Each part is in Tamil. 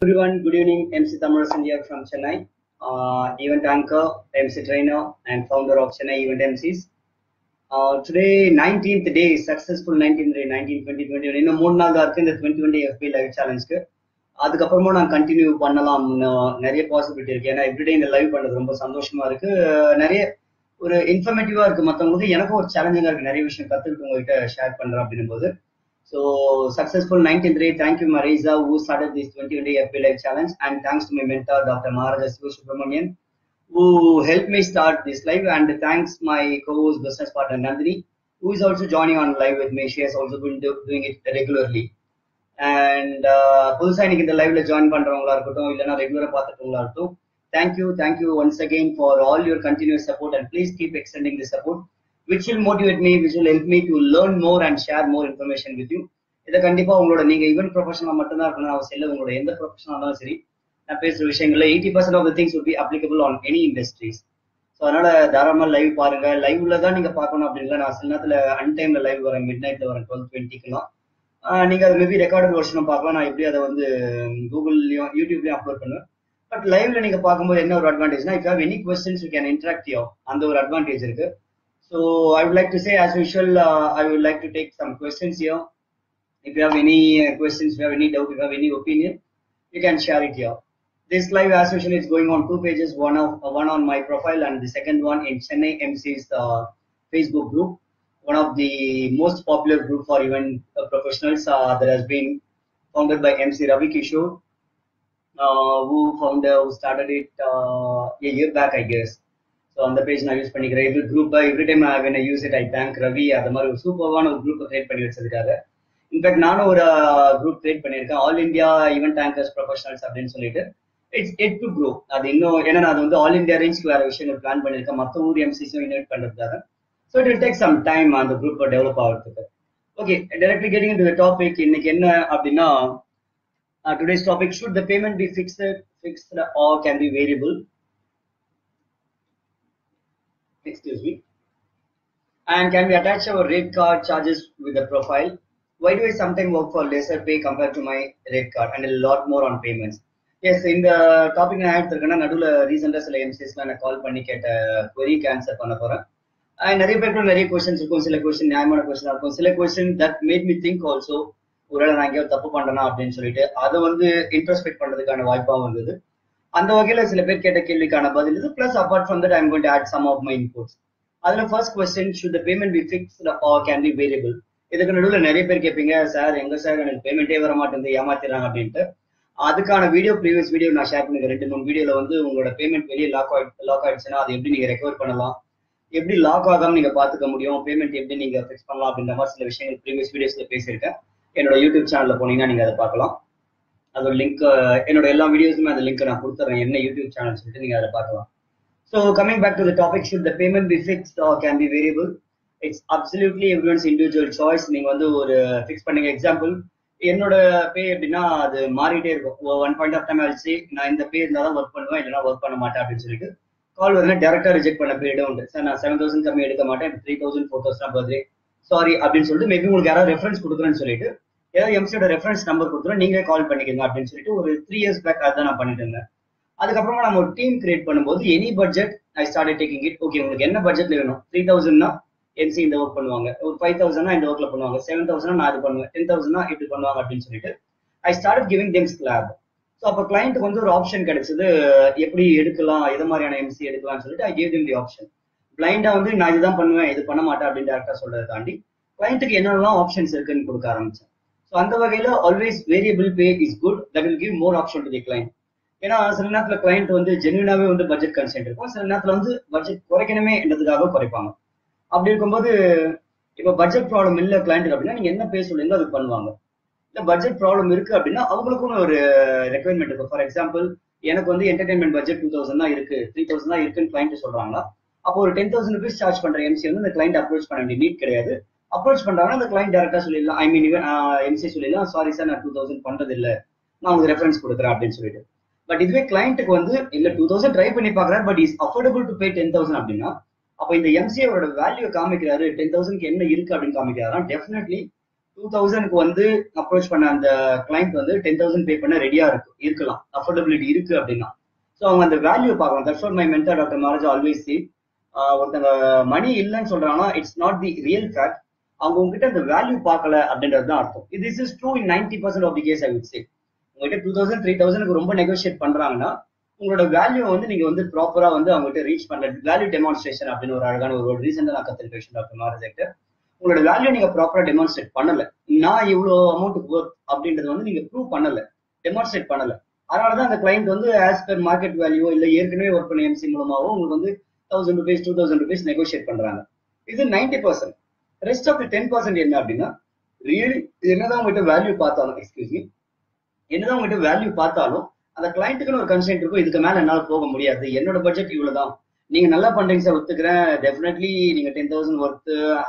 Everyone, good evening. MC Thamizharasan here from Chennai, event anchor, MC trainer, and founder of Chennai Event MCs. Today, 19th day, successful 19th day, 2020. இன்னும் 3 நாள் தான் இருக்கு இந்த 2020 FP லைவ் சேலஞ்சுக்கு. அதுக்கப்புறமா நான் கண்டினியூ பண்ணலாம், நிறைய பாசிபிலிட்டி இருக்கு. ஏன்னா எவ்ரிடே இந்த லைவ் பண்ணது ரொம்ப சந்தோஷமா இருக்கு, நிறைய ஒரு இன்ஃபர்மேட்டிவா இருக்கு மற்றவங்களுக்கு. எனக்கும் ஒரு சேலஞ்சிங்கா இருக்கு, நிறைய விஷயம் கத்துக்கிட்டு உங்ககிட்ட ஷேர் பண்றேன் அப்படின்னும் போது. So successful 19th day. Thank you Marisa who started this 2020 FP Live challenge, and thanks to my mentor Dr. Managers and who helped me start this live, and thanks my co-host business partner Nandhini who is also joining on live with me. She has also been doing it regularly. And புதுசா இன்னைக்கு இந்த லைவ்ல ஜாயின் பண்றவங்களா இருக்கட்டும் இல்லனா ரெகுலரா பார்த்துட்டவங்களா இருக்கட்டும், thank you once again for all your continuous support, and please keep extending the support, which will motivate me, which will help me to learn more and share more information with you. இதை கண்டிப்பா உங்களோட நீங்க ஈவென்ட் ப்ரொஃபஷனலா மட்டும்தான் இருக்கணும் அவசியம் இல்லை, உங்களோட எந்த ப்ரொஃபஷனலா இருந்தாலும் சரி, நான் பேசுற விஷயங்கள்ல 80% of the things would be applicable on any industries. So அதனால தாராளமா லைவ் பாருங்க. லைவ்ல தான் நீங்க பார்க்கணும் அப்படின்னா, நான் சில நேரத்துல அன்டைம்ல லைவ் வரேன், மிட் நைட்ல வரேன் 12:20க்குலாம். நீங்க அதை மேபி ரெக்கார்டட் வெர்ஷனும் பார்க்கலாம். நான் எப்படி அதை வந்து கூகுள்லயும் யூடியூப்லயும் அப்லோட் பண்ணுவேன். பட் லைவ்ல நீங்க பார்க்கும்போது என்ன ஒரு அட்வான்டேஜ்னா, if you have any questions you can interact you, அந்த ஒரு அட்வான்டேஜ் இருக்கு. So I would like to say, as usual, I would like to take some questions here. If you have any questions, if you have any doubt, if you have any opinion, you can share it here. This live, as usual, is going on 2 pages, one on my profile and the second one in Chennai Emcees Facebook group, one of the most popular group for event professionals that has been founded by MC Ravi Kishore, who started it a year back, I guess. So on the page நான் யூஸ் பண்ணிக்கிறேன். இது group every time when I use it I thank Ravi. அது மாதிரி ஒரு சூப்பரான ஒரு குரூப் கிரியேட் பண்ணி வச்சிருக்காரு. இன்ஃபேக்ட் நானும் ஒரு குரூப் கிரியேட் பண்ணியிருக்கேன், all India event anchors professionals அப்படின்னு சொல்லிட்டு. It's yet to grow. அது இன்னும் ஏன்னா அது வந்து ஆல் இந்தியா ரேஞ்சுக்கு வேற விஷயங்கள் பிளான் பண்ணியிருக்கேன், மற்ற ஊர் எம்சிஸும் இன்வைட் பண்றதுக்காக. So it will take some time அந்த குரூப் டெவலப் ஆகிறதுக்கு. Okay, directly getting into the topic. இன்னைக்கு என்ன அப்படின்னா, today's topic, should the payment be fixed or can be variable? Excuse me. And can we attach our rate card charges with the profile? Why do I sometimes work for lesser pay compared to my rate card and a lot more on payments? Yes, இந்த டாபிக் நான் எடுத்துருக்கேன்னா, நடுவில் ரீசெண்டாக சில எம்சிஸ்லாம் நான் கால் பண்ணி கேட்ட queryக்கு ஆன்சர் பண்ண போறேன். நிறைய பேருக்கு நிறைய கொஸ்டின்ஸ் இருக்கும், சில கொஸ்டின் நியாயமான கொஸ்டின் இருக்கும், சில question that made me think also, ஒருவேளை நான் எங்கேயோ தப்பு பண்றேனா அப்படின்னு சொல்லிட்டு அதை வந்து இன்ட்ரோஸ்பெக்ட் பண்றதுக்கான வாய்ப்பாகவும் இருந்தது. அந்த வகையில சில பேர் கேட்ட கேள்விக்கான பதில் இது. Plus apart from that I am going to add some of my inputs. அதுல first question, should the payment be fixed or can be variable? இதுக்கு நடுவில் நிறைய பேர் கேட்பீங்க, சார் எங்க சார் எனக்கு பேமெண்ட்டே வர மாட்டேங்குது, ஏமாத்திடுறாங்க அப்படின்ட்டு. அதுக்கான ப்ரீவியஸ் வீடியோ நான் ஷேர் பண்ணிக்கிறேன். 2-3 வீடியோல வந்து உங்களோட பேமெண்ட் வெளியே லாக் ஆயிடுச்சுன்னா அது எப்படி நீங்க ரெக்கவர் பண்ணலாம், எப்படி லாக் ஆகாம நீங்க பாத்துக்க முடியும், பேமெண்ட் எப்படி நீங்க ஃபிக்ஸ் பண்ணலாம் அப்படின்ற மாதிரி சில விஷயங்கள் ப்ரீவியஸ் வீடியோஸ்ல பேசியிருக்கேன். என்னோட யூடியூப் சேனல்ல போனீங்கன்னா நீங்க அதை பார்க்கலாம். அதோட லிங்க் என்னோட எல்லா வீடியோஸுமே அந்த லிங்க் நான் கொடுத்துறேன், என்ன யூடியூப் சேனல் சொல்லிட்டு நீங்க அதை பார்க்கலாம். So coming back to the topic, should the payment be fixed or can be variable? It's absolutely everyone's individual choice. நீங்க வந்து ஒரு ஃபிக்ஸ் பண்ணுங்க. எக்ஸாம்பிள், என்னோட பே எப்படின்னா அது மாறிட்டே இருக்கும். ஒன் பாயிண்ட் ஆஃப் டைம் ஆயிடுச்சு, நான் இந்த பே இருந்தால் தான் ஒர்க் பண்ணுவேன், இல்லைனா ஒர்க் பண்ண மாட்டேன் அப்படின்னு சொல்லிட்டு கால் வந்து டேரக்டா ரிஜெக்ட் பண்ண பீரியடும் உண்டு. சார் நான் 7,000 கம்மி எடுக்க மாட்டேன், 3,000 4,000 பர்த்டே, சாரி அப்படின்னு சொல்லிட்டு மேபி உங்களுக்கு யாராவது ரெஃபரன்ஸ் கொடுக்குறேன்னு சொல்லிட்டு ஏதாவது எம்சியோட ரெஃபரன்ஸ் நம்பர் கொடுத்துரும், நீங்களே கால் பண்ணிக்கோங்க அப்படின்னு சொல்லிட்டு ஒரு 3 years பேக் அதான் நான் பண்ணிட்டு இருந்தேன். அதுக்கப்புறமா நம்ம ஒரு டீம் கிரியேட் பண்ணும்போது any budget I started taking it. Okay, உங்களுக்கு என்ன பட்ஜெட்ல வேணும்? 3,000னா எம்சி இந்த ஒர்க் பண்ணுவாங்க, ஒரு 5,000னா இந்த ஒர்க்ல பண்ணுவாங்க, 7,000னா நான் இது பண்ணுவேன், 10,000னா இப்படி பண்ணுவாங்க அப்படின்னு சொல்லிட்டு I started giving them slab. So அப்போ கிளைண்ட்டுக்கு வந்து ஒரு ஆப்ஷன் கிடைச்சது, எப்படி எடுக்கலாம், எது மாதிரியான எம்சி எடுக்கலாம்னு சொல்லிட்டு I gave them the option. பிளைண்டா வந்து நான் இதுதான் பண்ணுவேன், இது பண்ண மாட்டேன் அப்படின்னு டேரக்டா சொல்றதை தாண்டி கிளைண்ட்டுக்கு என்னென்னலாம் ஆப்ஷன்ஸ் இருக்குன்னு கொடுக்க ஆரம்பிச்சேன். ஸோ அந்த வகையில always variable pay is good, that will give more option to the client. ஏன்னா சில நேரத்தில் கிளைண்ட் வந்து ஜென்யூனாவே வந்து பட்ஜெட் கன்சென்ட் இருக்கும், சில நேரத்தில் வந்து பட்ஜெட் குறைக்கணுமே என்றதுக்காக குறைப்பாங்க. அப்படி இருக்கும்போது இப்போ பட்ஜெட் ப்ராப்ளம் இல்லை கிளைண்ட் அப்படின்னா நீங்க என்ன பே சொல்லுங்க அது பண்ணுவாங்க. இல்லை பட்ஜெட் ப்ராப்ளம் இருக்கு அப்படின்னா அவங்களுக்கும் ஒரு ரெக்குவயர்மெண்ட் இருக்கும். ஃபார் எக்ஸாம்பிள், எனக்கு வந்து என்டர்டைன்மெண்ட் பட்ஜெட் 2,000 தான் இருக்கு, 3,000 தான் இருக்குன்னு கிளைண்ட் சொல்றாங்களா, அப்போ ஒரு 10,000 rupees சார்ஜ் பண்ற எம்சி வந்து அந்த கிளைண்ட் அப்ரோச் பண்ண வேண்டிய நீட் கிடையாது. அப்ரோச் பண்றாங்கன்னா அந்த கிளைண்ட் டேரக்டா சொல்லிடலாம், ஐ மீன் எம்சி சொல்லிடலாம், சாரி சார் நான் 2,000 பண்றது இல்லை, நான் உங்களுக்கு ரெஃபரன்ஸ் கொடுக்குறேன் அப்படின்னு சொல்லிட்டு. பட் இதுவே கிளைண்ட்டுக்கு வந்து இல்ல 2,000 ட்ரை பண்ணி பாக்குறாரு, but is affordable to pay 10,000 அப்படின்னா அப்போ இந்த எம்சியோட வேல்யூ காமிக்கிறாரு, 10,000க்கு என்ன இருக்கு அப்படின்னு காமிக்கிறாரா, டெஃபினெட்லி 2000க்கு வந்து அப்ரோச் பண்ண அந்த கிளைண்ட் வந்து 10,000 பே பண்ண ரெடியா இருக்கலாம், அஃபோர்டபிலிட்டி இருக்கு அப்படின்னா. ஸோ அவங்க அந்த வேல்யூ பார்க்கலாம். That's what my mentor doctor Maharaj always say. ஒருத்தங்க மணி இல்லைன்னு சொல்றாங்கன்னா it's not the real fact. அவங்க உங்ககிட்ட அந்த வேல்யூ பார்க்கல அப்படின்றது தான் அர்த்தம். This is true in 90% of the case I would say. உங்ககிட்ட 2000 3000க்கு ரொம்ப நெகோஷியேட் பண்றாங்கன்னா உங்களோட வேல்யூ வந்து நீங்க வந்து ப்ராப்பரா வந்து அவங்ககிட்ட ரீச் பண்ண வேல்யூ டெமான்ஸ்ட்ரேஷன் அப்படின்னு ஒரு அழகான ஒரு ரீசெண்டா நான் கத்துக்கிட்டேன் டாக்டர் மகாராஜ். உங்களோட வேல்யூ நீங்க ப்ராப்பரா டெமான்ஸ்ட்ரேட் பண்ணல, நான் இவ்வளவு அமௌண்ட் ஒர்த் அப்படின்றது வந்து நீங்க ப்ரூவ் பண்ணல, டெமான்ஸ்ட்ரேட் பண்ணல. அதனாலதான் அந்த கிளைண்ட் வந்து ஆஸ் பர் மார்க்கெட் வேல்யூ இல்ல ஏற்கனவே ஒர்க் பண்ண எம்சி மூலமாவோ உங்களுக்கு வந்து 1000 rupees 2000 rupees நெகோஷியேட் பண்றாங்க. இது 90%. ரெஸ்ட் ஆஃப் 10% என்ன அப்படின்னா ரியலி என்னதான் உங்ககிட்ட வேல்யூ பார்த்தாலும் என்னதான் உங்ககிட்ட வேல்யூ பார்த்தாலும் அந்த கிளைண்ட்டுக்குன்னு ஒரு கன்சென்ட் இருக்கும், இதுக்கு மேல என்னால போக முடியாது, என்னோட பட்ஜெட் இவ்வளவுதான், நீங்க நல்லா பண்றீங்க சார் ஒத்துக்கிறேன், டெஃபினெட்லி நீங்க 10,000 ஒர்த்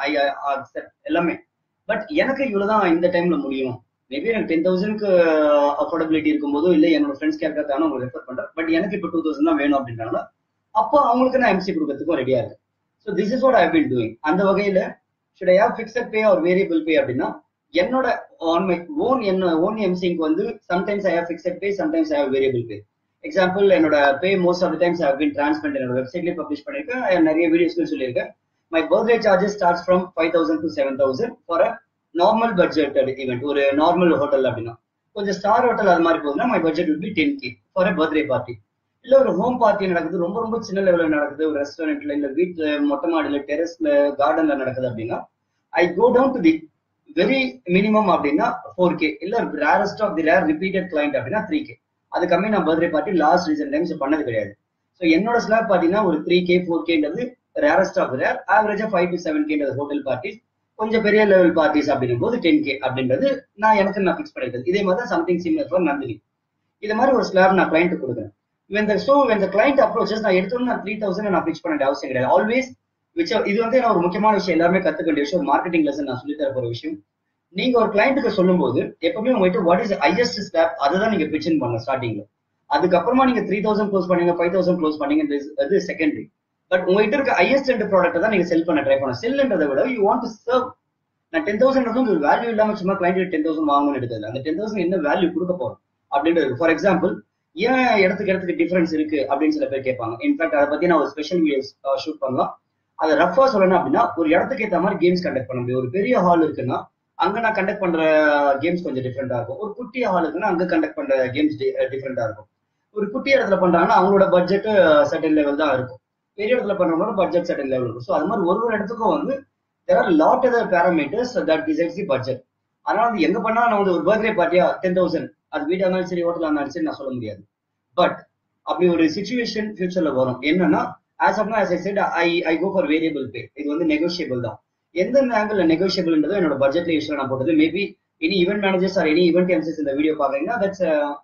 எல்லாமே, பட் எனக்கு இவ்வளவுதான் இந்த டைம்ல முடியும். மேபி எனக்கு 10,000க்கு அஃபோர்டபிலிட்டி இருக்கும்போது இல்ல என்னோட ஃப்ரெண்ட்ஸ் கேட்கறதான உங்களுக்கு ரெஃபர் பண்றேன், பட் எனக்கு இப்போ 2,000 தான் வேணும் அப்படின்றாங்க. அப்போ அவங்களுக்கு நான் எம்சி கொடுக்கறதுக்கும் ரெடியா இருக்கு. So this is what I been doing. அந்த வகையில should I have fixed pay or variable pay அப்படின்னா என்னோட ஆன் மை ஓன் எம்சிக்கு வந்து sometimes I have fixed pay, sometimes I have variable pay. Example என்னோட pay most of the times I been transparent என்னோட வெப்சைட்லேயே பப்ளிஷ் பண்ணிருக்கேன், நிறைய வீடியோஸ்ல சொல்லியிருக்கேன். My birthday charges starts from 5,000 to 7,000 for a normal budgeted event. ஒரு நார்மல் ஹோட்டல் அப்படின்னா கொஞ்சம் ஸ்டார் ஹோட்டல் அது மாதிரி போகுதுன்னா my budget will be 10K for a birthday party. இல்ல ஒரு ஹோம் பார்ட்டி நடக்குது, ரொம்ப ரொம்ப சின்ன லெவல்ல நடக்குது, ஒரு ரெஸ்டாரண்ட்ல இல்ல வீட்டுல மொட்டை மாடியில டெரஸ்ல கார்டன்ல நடக்குது அப்படின்னா I go down to the very minimum அப்படின்னா 4K, இல்ல rarest of the rare repeated client அப்படின்னா 3K. அது கம்மி நான் birthday party last recent times பண்ணது கிடையாது. ஸோ என்னோட ஸ்லாப் பாத்தீங்கன்னா ஒரு 3K 4Kன்றது ரேரஸ்ட் ஆஃப் ரேர், ஆவரேஜா 5 to 7Kன்றது ஹோட்டல் பார்ட்டிஸ், கொஞ்சம் பெரிய லெவல் பார்ட்டிஸ் அப்படின்னும் போது 10K அப்படின்றது நான் ஃபிக்ஸ் பண்ணிருக்கேன். இதே மாதிரி தான் சம்திங் சிமிலர் ஃபார் நந்தினி. இது மாதிரி ஒரு ஸ்லாப் நான் கிளைண்ட் கொடுக்குறேன். when the client approaches நான் எடுத்தோன்னு நான் 3,000 நான் பிச் பண்ண அவசியம் கிடையாது. ஆல்வேஸ் இது வந்து ஒரு முக்கியமான விஷயம், எல்லாருமே கத்துக்க வேண்டிய விஷயம், மார்க்கெட்டிங் லெசன் நான் சொல்லி தர போற விஷயம். நீங்க ஒரு கிளைண்ட்டுக்கு சொல்லும் போது எப்பவுமே உங்ககிட்ட வாட் இஸ் ஹையஸ்ட் ஸ்லாப் அதுதான் நீங்க பிச்சிங் பண்ண ஸ்டார்டிங்ல. அதுக்கப்புறமா நீங்க 3,000 க்ளோஸ் பண்ணீங்க 5,000 க்ளோஸ் பண்ணீங்க அது செகண்டரி. பட் உங்ககிட்ட இருக்க ஹையஸ்ட் எண்ட் ப்ராடக்ட் தான் நீங்க செல் பண்ண ட்ரை பண்ண. செல்ன்றதை விட யூ வாண்ட் டு சர்வ். நான் 10,000 ஒரு வேல்யூ இல்லாம சும்மா கிளைண்ட் 10,000 வாங்கணும்னு எடுத்தது, அந்த 10,000 என்ன வேல்யூ கொடுக்க போறோம் அப்படின்றது. ஃபார் எக்ஸாம்பிள் ஏன் இடத்துக்கு டிஃபரன்ஸ் இருக்கு அப்படின்னு சில பேர் கேட்பாங்க. இன்ஃபேக்ட் அதை பத்தி நான் ஒரு ஸ்பெஷல் வீடியோஸ் ஷூட் பண்ணலாம். அதை ரஃபா சொல்லணும் அப்படின்னா ஒரு இடத்துக்கு ஏற்ற மாதிரி கேம்ஸ் கண்டக்ட் பண்ண முடியும். ஒரு பெரிய ஹால் இருக்குன்னா அங்க நான் கண்டக்ட் பண்ற கேம்ஸ் கொஞ்சம் டிஃப்ரெண்டா இருக்கும். ஒரு குட்டி ஹால் இருக்குன்னா அங்க கண்டக்ட் பண்ற கேம்ஸ் டிஃப்ரெண்டா இருக்கும். ஒரு குட்டி இடத்துல பண்றாங்கன்னா அவங்களோட பட்ஜெட் சர்டன் லெவல் தான் இருக்கும், பெரிய இடத்துல பண்றவங்களோட பட்ஜெட் சர்டன் லெவல் இருக்கும். ஸோ அது மாதிரி ஒரு இடத்துக்கும் வந்து there are lot other parameters that decides the budget. அதனால வந்து எங்க பண்ணா நான் வந்து ஒரு பர்த்டே பார்ட்டியா 10,000 அது வீட்டா இருந்தாலும் சரி ஹோட்டலா இருந்தாலும் சரி நான் சொல்ல முடியாது. பட் அப்படி ஒரு சிச்சுவேஷன் ஃபியூச்சர்ல வரும். என்னன்னா as of now as I said I go for variable pay. இது வந்து நெகோஷியபிள் தான். எந்த ஆங்கிள் நெகோஷியபிள்ன்றதோ என்னோட பட்ஜெட்ல யூஸ்வலா நான் போட்டது. Maybe any event managers or any event MCs இந்த வீடியோ பாக்குறீங்கன்னா that's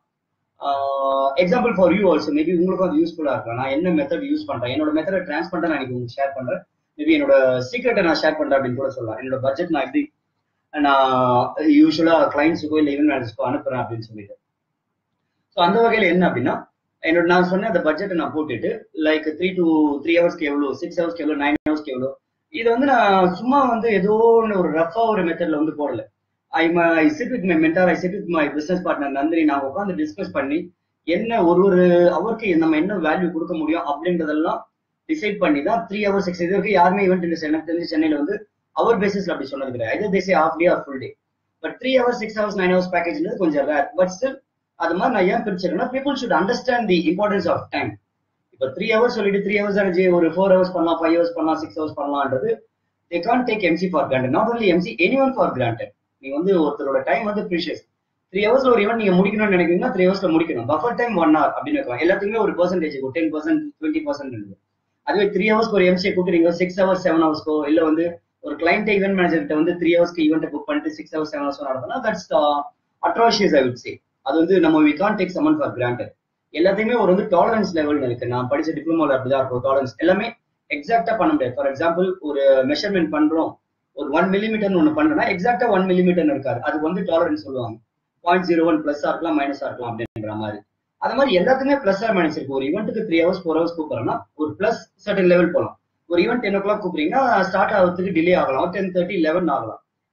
example for you also. Maybe உங்களுக்கும் அது யூஸ்ஃபுல்லா இருக்கும். நான் என்ன மெத்தட் யூஸ் பண்றேன், என்னோட மெத்தட் டிரான்ஸ்பரண்டா நான் உங்களுக்கு ஷேர் பண்றேன். மேபி என்னோட சீக்ரெட்டை நான் ஷேர் பண்றேன் அப்படின்னு கூட சொல்லலாம். என்னோட பட்ஜெட் நான் எப்படி நான் யூஸ்வலா கிளைண்ட்ஸுக்கோ இல்லை ஈவென்ட் மேனேஜர்ஸ்க்கோ அனுப்புறேன் அப்படின்னு சொல்லிட்டு. ஸோ அந்த வகையில என்ன அப்படின்னா என்னோட நான் சொன்ன அந்த பட்ஜெட்டை நான் போட்டுட்டு லைக் 3 ஹவர்ஸ்க்கு எவ்வளோ, 6 ஹவர்ஸ்க்கு எவ்வளோ, 9 ஹவர்ஸ்க்கு எவ்வளோ, இது வந்து நான் சும்மா வந்து ஏதோ ஒரு ரஃபா ஒரு மெத்தட்ல வந்து போடல. I sit with my mentor, I sit with my business partner Nandini. நான் உட்காந்து டிஸ்கஸ் பண்ணி என்ன ஒரு அவருக்கு நம்ம என்ன வேல்யூ கொடுக்க முடியும் அப்படின்றதெல்லாம் டிசைட் பண்ணி தான் 3 hours 6 இது வரைக்கும் யாருமே ஈவெண்ட் எனக்கு தெரிஞ்சு சென்னையில வந்து அவர் பேசிஸ்ல அப்படி சொன்னது கிடையாது. Either they say half day or full day. But 3 hours 6 hours 9 hours பேக்கேஜ்ன்றது கொஞ்சம் ரேர். பட் ஸ்டில் அது மாதிரி நான் ஏன் பிரிச்சிருக்கேன்னா people should understand the importance of time. இப்போ 3 hours சொல்லிட்டு 3 hours ஆனது ஒரு 4 hours பண்ணலாம், 5 hours பண்ணலாம், 6 hours பண்ணலாம்ன்றது they can't take MC for granted. Not only MC, anyone for granted. நீங்க வந்து ஒருத்தரோட டைம் வந்து ப்ரீஷியஸ். 3 ஹவர்ஸ்ல ஒரு ஈவெண்ட் நீங்க முடிக்கணும்னு நினைக்கிறீங்கன்னா 3 ஹவர்ஸ்ல முடிக்கணும். பஃபர் டைம் 1 hour அப்படின்னு இருக்கலாம். எல்லாத்துக்குமே ஒரு பெர்சன்டேஜ் 10% 20% இருக்கு. அதுவே 3 ஹவர்ஸ்க்கு ஒரு எம்சியை கூப்பிடுறீங்க 6 hours 7 ஹவர்ஸ்க்கோ இல்ல வந்து ஒரு கிளைண்ட் ஈவெண்ட் மேனேஜர் கிட்ட வந்து 3 ஹவர்ஸ்க்கு ஈவெண்ட் புக் பண்ணிட்டு 6 hours 7 hours நடத்தினா that's atrocious I would say. அது வந்து நம்ம we can't take someone for granted. எல்லாத்தையுமே ஒரு வந்து டாலரன்ஸ் லெவல் இருக்கு. நான் படிச்ச டிப்ளமோல அப்படிதான் இருக்கும். டாலரன்ஸ் எல்லாமே எக்ஸாக்டா பண்ண முடியாது. ஃபார் எக்ஸாம்பிள் ஒரு மெஷர்மெண்ட் பண்றோம், ஒரு 1 millimeter ஒண்ணு பண்றோம்னா எக்ஸாக்டா 1 millimeter இருக்காது. அது வந்து டாலரன்ஸ் சொல்லுவாங்க. 0.01 பிளஸ் இருக்கலாம் மைனஸா இருக்கலாம் அப்படின்ற மாதிரி. அது மாதிரி எல்லாத்துக்குமே பிளஸ் ஆர் மைனஸ் இருக்கு. ஒரு ஈவெண்ட்டுக்கு 3 hours 4 hours கூப்பிடுறோம்னா ஒரு பிளஸ் சர்டன் லெவல் போகலாம். ஒரு ஈவெண்ட் 10 o'clock கூப்பிடுறீங்கன்னா ஸ்டார்ட் ஆகிறதுக்கு டிலே ஆகலாம், 10:30 11 ஆகலாம்.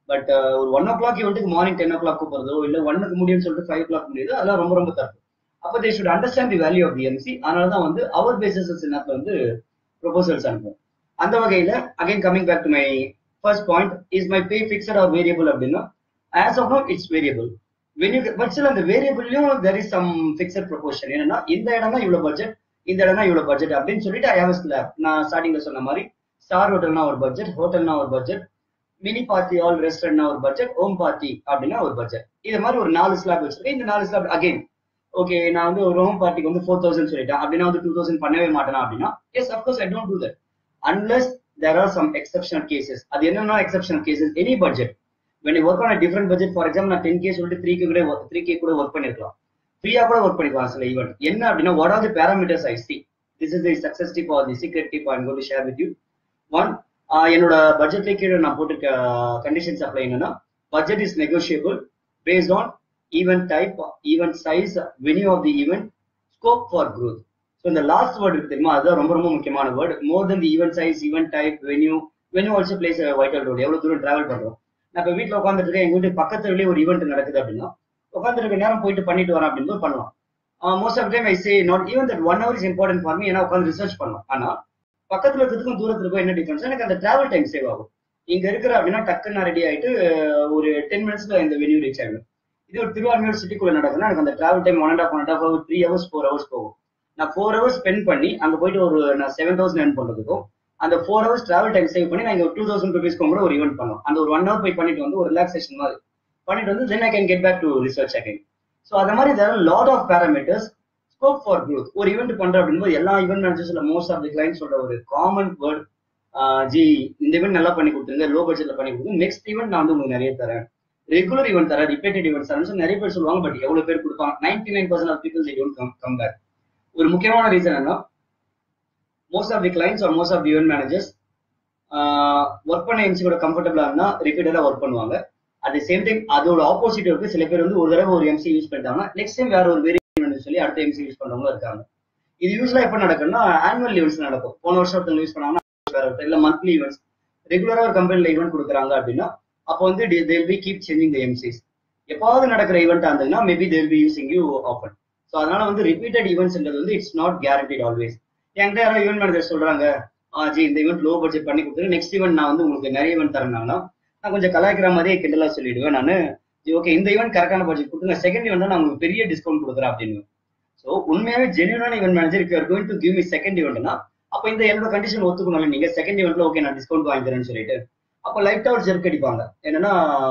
பட் ஒரு 1 o'clock ஈவெண்ட்டுக்கு மார்னிங் 10 o'clock கூப்பிடுறதோ இல்ல 1க்கு முடியும்னு சொல்லிட்டு 5 o'clock முடியுது, அதெல்லாம் ரொம்ப ரொம்ப தப்பு. அப்போ they should understand the value of the MC. அதனால தான் வந்து அவர் பேசிஸ் நேரத்தில் வந்து ப்ரொபோசல்ஸ் அனுப்பும். அந்த வகையில again coming back to my first point, is my pay fixed or variable அப்படின்னா as of no it's variable. But still அந்த வேரியபிள்லயும் there is some fixed proportion. என்னன்னா இந்த இடம் தான் இவ்வளவு பட்ஜெட், இந்த இடம் தான் இவ்வளவு பட்ஜெட் அப்படின்னு சொல்லிட்டு ஐ ஹேவ் a slab. நான் ஸ்டார்டிங்ல சொன்ன மாதிரி ஸ்டார் ஹோட்டல்னா ஒரு பட்ஜெட், ஹோட்டல்னா ஒரு பட்ஜெட், மினி பார்ட்டி ஆல் ரெஸ்டாரண்ட்னா ஒரு பட்ஜெட், ஹோம் பார்ட்டி அப்படின்னா ஒரு பட்ஜெட். இது மாதிரி ஒரு 4 ஸ்லாப் வச்சிருக்கேன். இந்த 4 ஸ்லாப் அகைன் ஓகே, நான் வந்து ஒரு ஹோம் பார்ட்டிக்கு வந்து 4000 சொல்லிட்டேன் அப்படின்னா வந்து 2000 பண்ணவே மாட்டேனா அப்படின்னா yes of course I don't do that unless there are some exceptional cases. அது என்னன்னா exceptional cases, any budget when you work on a different budget, for example நான் 10k சொல்லிட்டு 3k கூட ஒர்க் பண்ணிருக்கலாம், ஃப்ரீயா கூட ஒர்க் பண்ணிக்கலாம் சில ஈவெண்ட். என்ன அப்படின்னா what are the parameters I see, this is the success tip or the secret tip I'm going to share with you. One, என்னோட பட்ஜெட்ல கீழே நான் போட்டிருக்க கண்டிஷன்ஸ் அப்ளை என்னன்னா budget is negotiable based on event type, event size, venue of the event, scope for growth. So இந்த லாஸ்ட் வேர்டு இருக்கு தெரியுமா, அதுதான் ரொம்ப ரொம்ப முக்கியமான word. More then the event size, event type, venue also plays vital role. எவ்வளவு தூரம் டிராவல் பண்றோம். நான் இப்போ வீட்டில் உட்காந்துட்டு இருக்கேன், எங்க வீட்டு பக்கத்துலயே ஒரு ஈவெண்ட் நடக்குது அப்படின்னா உட்காந்துருக்க நேரம் போயிட்டு பண்ணிட்டு வரேன் அப்படின்னு பண்ணலாம். Most of time I say not even that 1 hour is important for me, ஏன்னா உட்காந்து ரிசர்ச் பண்ணலாம். ஆனா பக்கத்துல இருக்கிறதுக்கும் தூரத்துக்கும் என்ன டிஃபரன்ஸ், எனக்கு அந்த டிராவல் டைம் சேவ் ஆகும். இங்க இருக்கிற அப்படின்னா டக்குன்னு ரெடி ஆயிட்டு ஒரு 10 minutesல இந்த வென்யூ ரீச் ஆகிடும். இது ஒரு திருவாரூர் சிட்டிக்குள்ள நடக்குதுன்னா எனக்கு அந்த travel time 1.5 hour 3 hours 4 hours போகும். நான் 4 hours ஸ்பெண்ட் பண்ணி அங்க போயிட்டு ஒரு நான் 7000 earn பண்றதுக்கும் அந்த 4 hours டிராவல் டைம் சேவ் பண்ணி நான் இங்க 2000 rupees கூட ஒரு ஈவெண்ட் பண்ணலாம். அந்த ஒரு 1 hour போய் பண்ணிட்டு வந்து ஒரு ரிலாக்ஸேஷன் மாதிரி பண்ணிட்டு வந்து then I can get back to research again. So அந்த மாதிரி there are a lot of parameters. Scope for growth. ஒரு ஈவெண்ட் பண்ற அப்படின்போது எல்லா ஈவெண்ட் மேனேஜர்ஸ்ல மோஸ்ட் ஆஃப் தி கிளைண்ட் சொல்ற ஒரு காமன் வேர்ட், ஜி இந்த ஈவெண்ட் நல்லா பண்ணி கொடுத்துருங்க, லோ பட்ஜெட்ல பண்ணி கொடுத்துருங்க, நெக்ஸ்ட் ஈவெண்ட் நான் வந்து உங்களுக்கு நிறைய தரேன், ரெகுலர் ஈவெண்ட் தரேன், ரிப்பீட்டட் ஈவெண்ட் தரேன் நிறைய பேர் சொல்லுவாங்க. பட் எவ்வளவு பேர் கொடுப்பாங்க? 99% of people they don't come back. ஒரு முக்கியமான ரீசன் என்ன, most of the clients or most of the event managers work பண்ண எம்சி கூட கம்ஃபர்டபுளா இருந்தா ரிப்பீட்டடா ஒர்க் பண்ணுவாங்க. அட் தி சேம் டைம் அதோட ஆப்போசிட் இருக்கு. சில பேர் வந்து ஒரு தடவை ஒரு எம்சி யூஸ் பண்ணிட்டாங்கன்னா நெக்ஸ்ட் டைம் வேற ஒரு வேரியன்ட் சொல்லி அடுத்த எம்சி யூஸ் பண்றவங்க இருக்காங்க. இது யூஸ்வலா எப்ப நடக்கும்னா ஆனுவல் ஈவெண்ட்ஸ் நடக்கும். போன வருஷம் ஒருத்தவங்க யூஸ் பண்ணாங்கன்னா இல்ல மந்த்லி ஈவெண்ட்ஸ் ரெகுலரா ஒரு கம்பெனில ஈவெண்ட் கொடுக்குறாங்க அப்படின்னா அப்போ வந்து they will be keep changing the MCs. எப்பாவது நடக்கிற ஈவெண்ட் இருந்ததுன்னா maybe they will be using you often. So அதனால வந்து ரிப்பீட்டட் ஈவெண்ட்ஸ்ன்றது வந்து இட்ஸ் நாட் கேரண்டிட் ஆல்வேஸ். என்கிட்ட யாராவது ஈவெண்ட் மேனேஜர் சொல்றாங்க ஜி இந்த ஈவெண்ட் லோ பட்ஜெட் பண்ணி கொடுத்துரு, நெக்ஸ்ட் ஈவெண்ட் நான் வந்து உங்களுக்கு நிறைய ஈவெண்ட் தரேன்னா நான் கொஞ்சம் கலாய்க்கிற மாதிரியே கிண்டலா சொல்லிடுவேன். நான் ஓகே இந்த ஈவெண்ட் கரெக்டான பட்ஜெட் கொடுத்துங்க, செகண்ட் ஈவெண்ட் நான் உங்களுக்கு பெரிய டிஸ்கவுண்ட் கொடுக்குறேன் அப்படின்னு. ஸோ உண்மையாவே ஜென்யூனான event manager if you are going to give me second ஈவெண்ட்னா அப்போ இந்த என்னோட கண்டிஷன் ஒத்துக்கணும். நீங்க செகண்ட் ஈவெண்ட்ல ஓகே நான் டிஸ்கவுண்ட் வாங்கிக்கிறேன்னு சொல்லிட்டு அப்போ லைட்டா ஒரு ஜெர்க் அடிப்பாங்க. என்னன்னா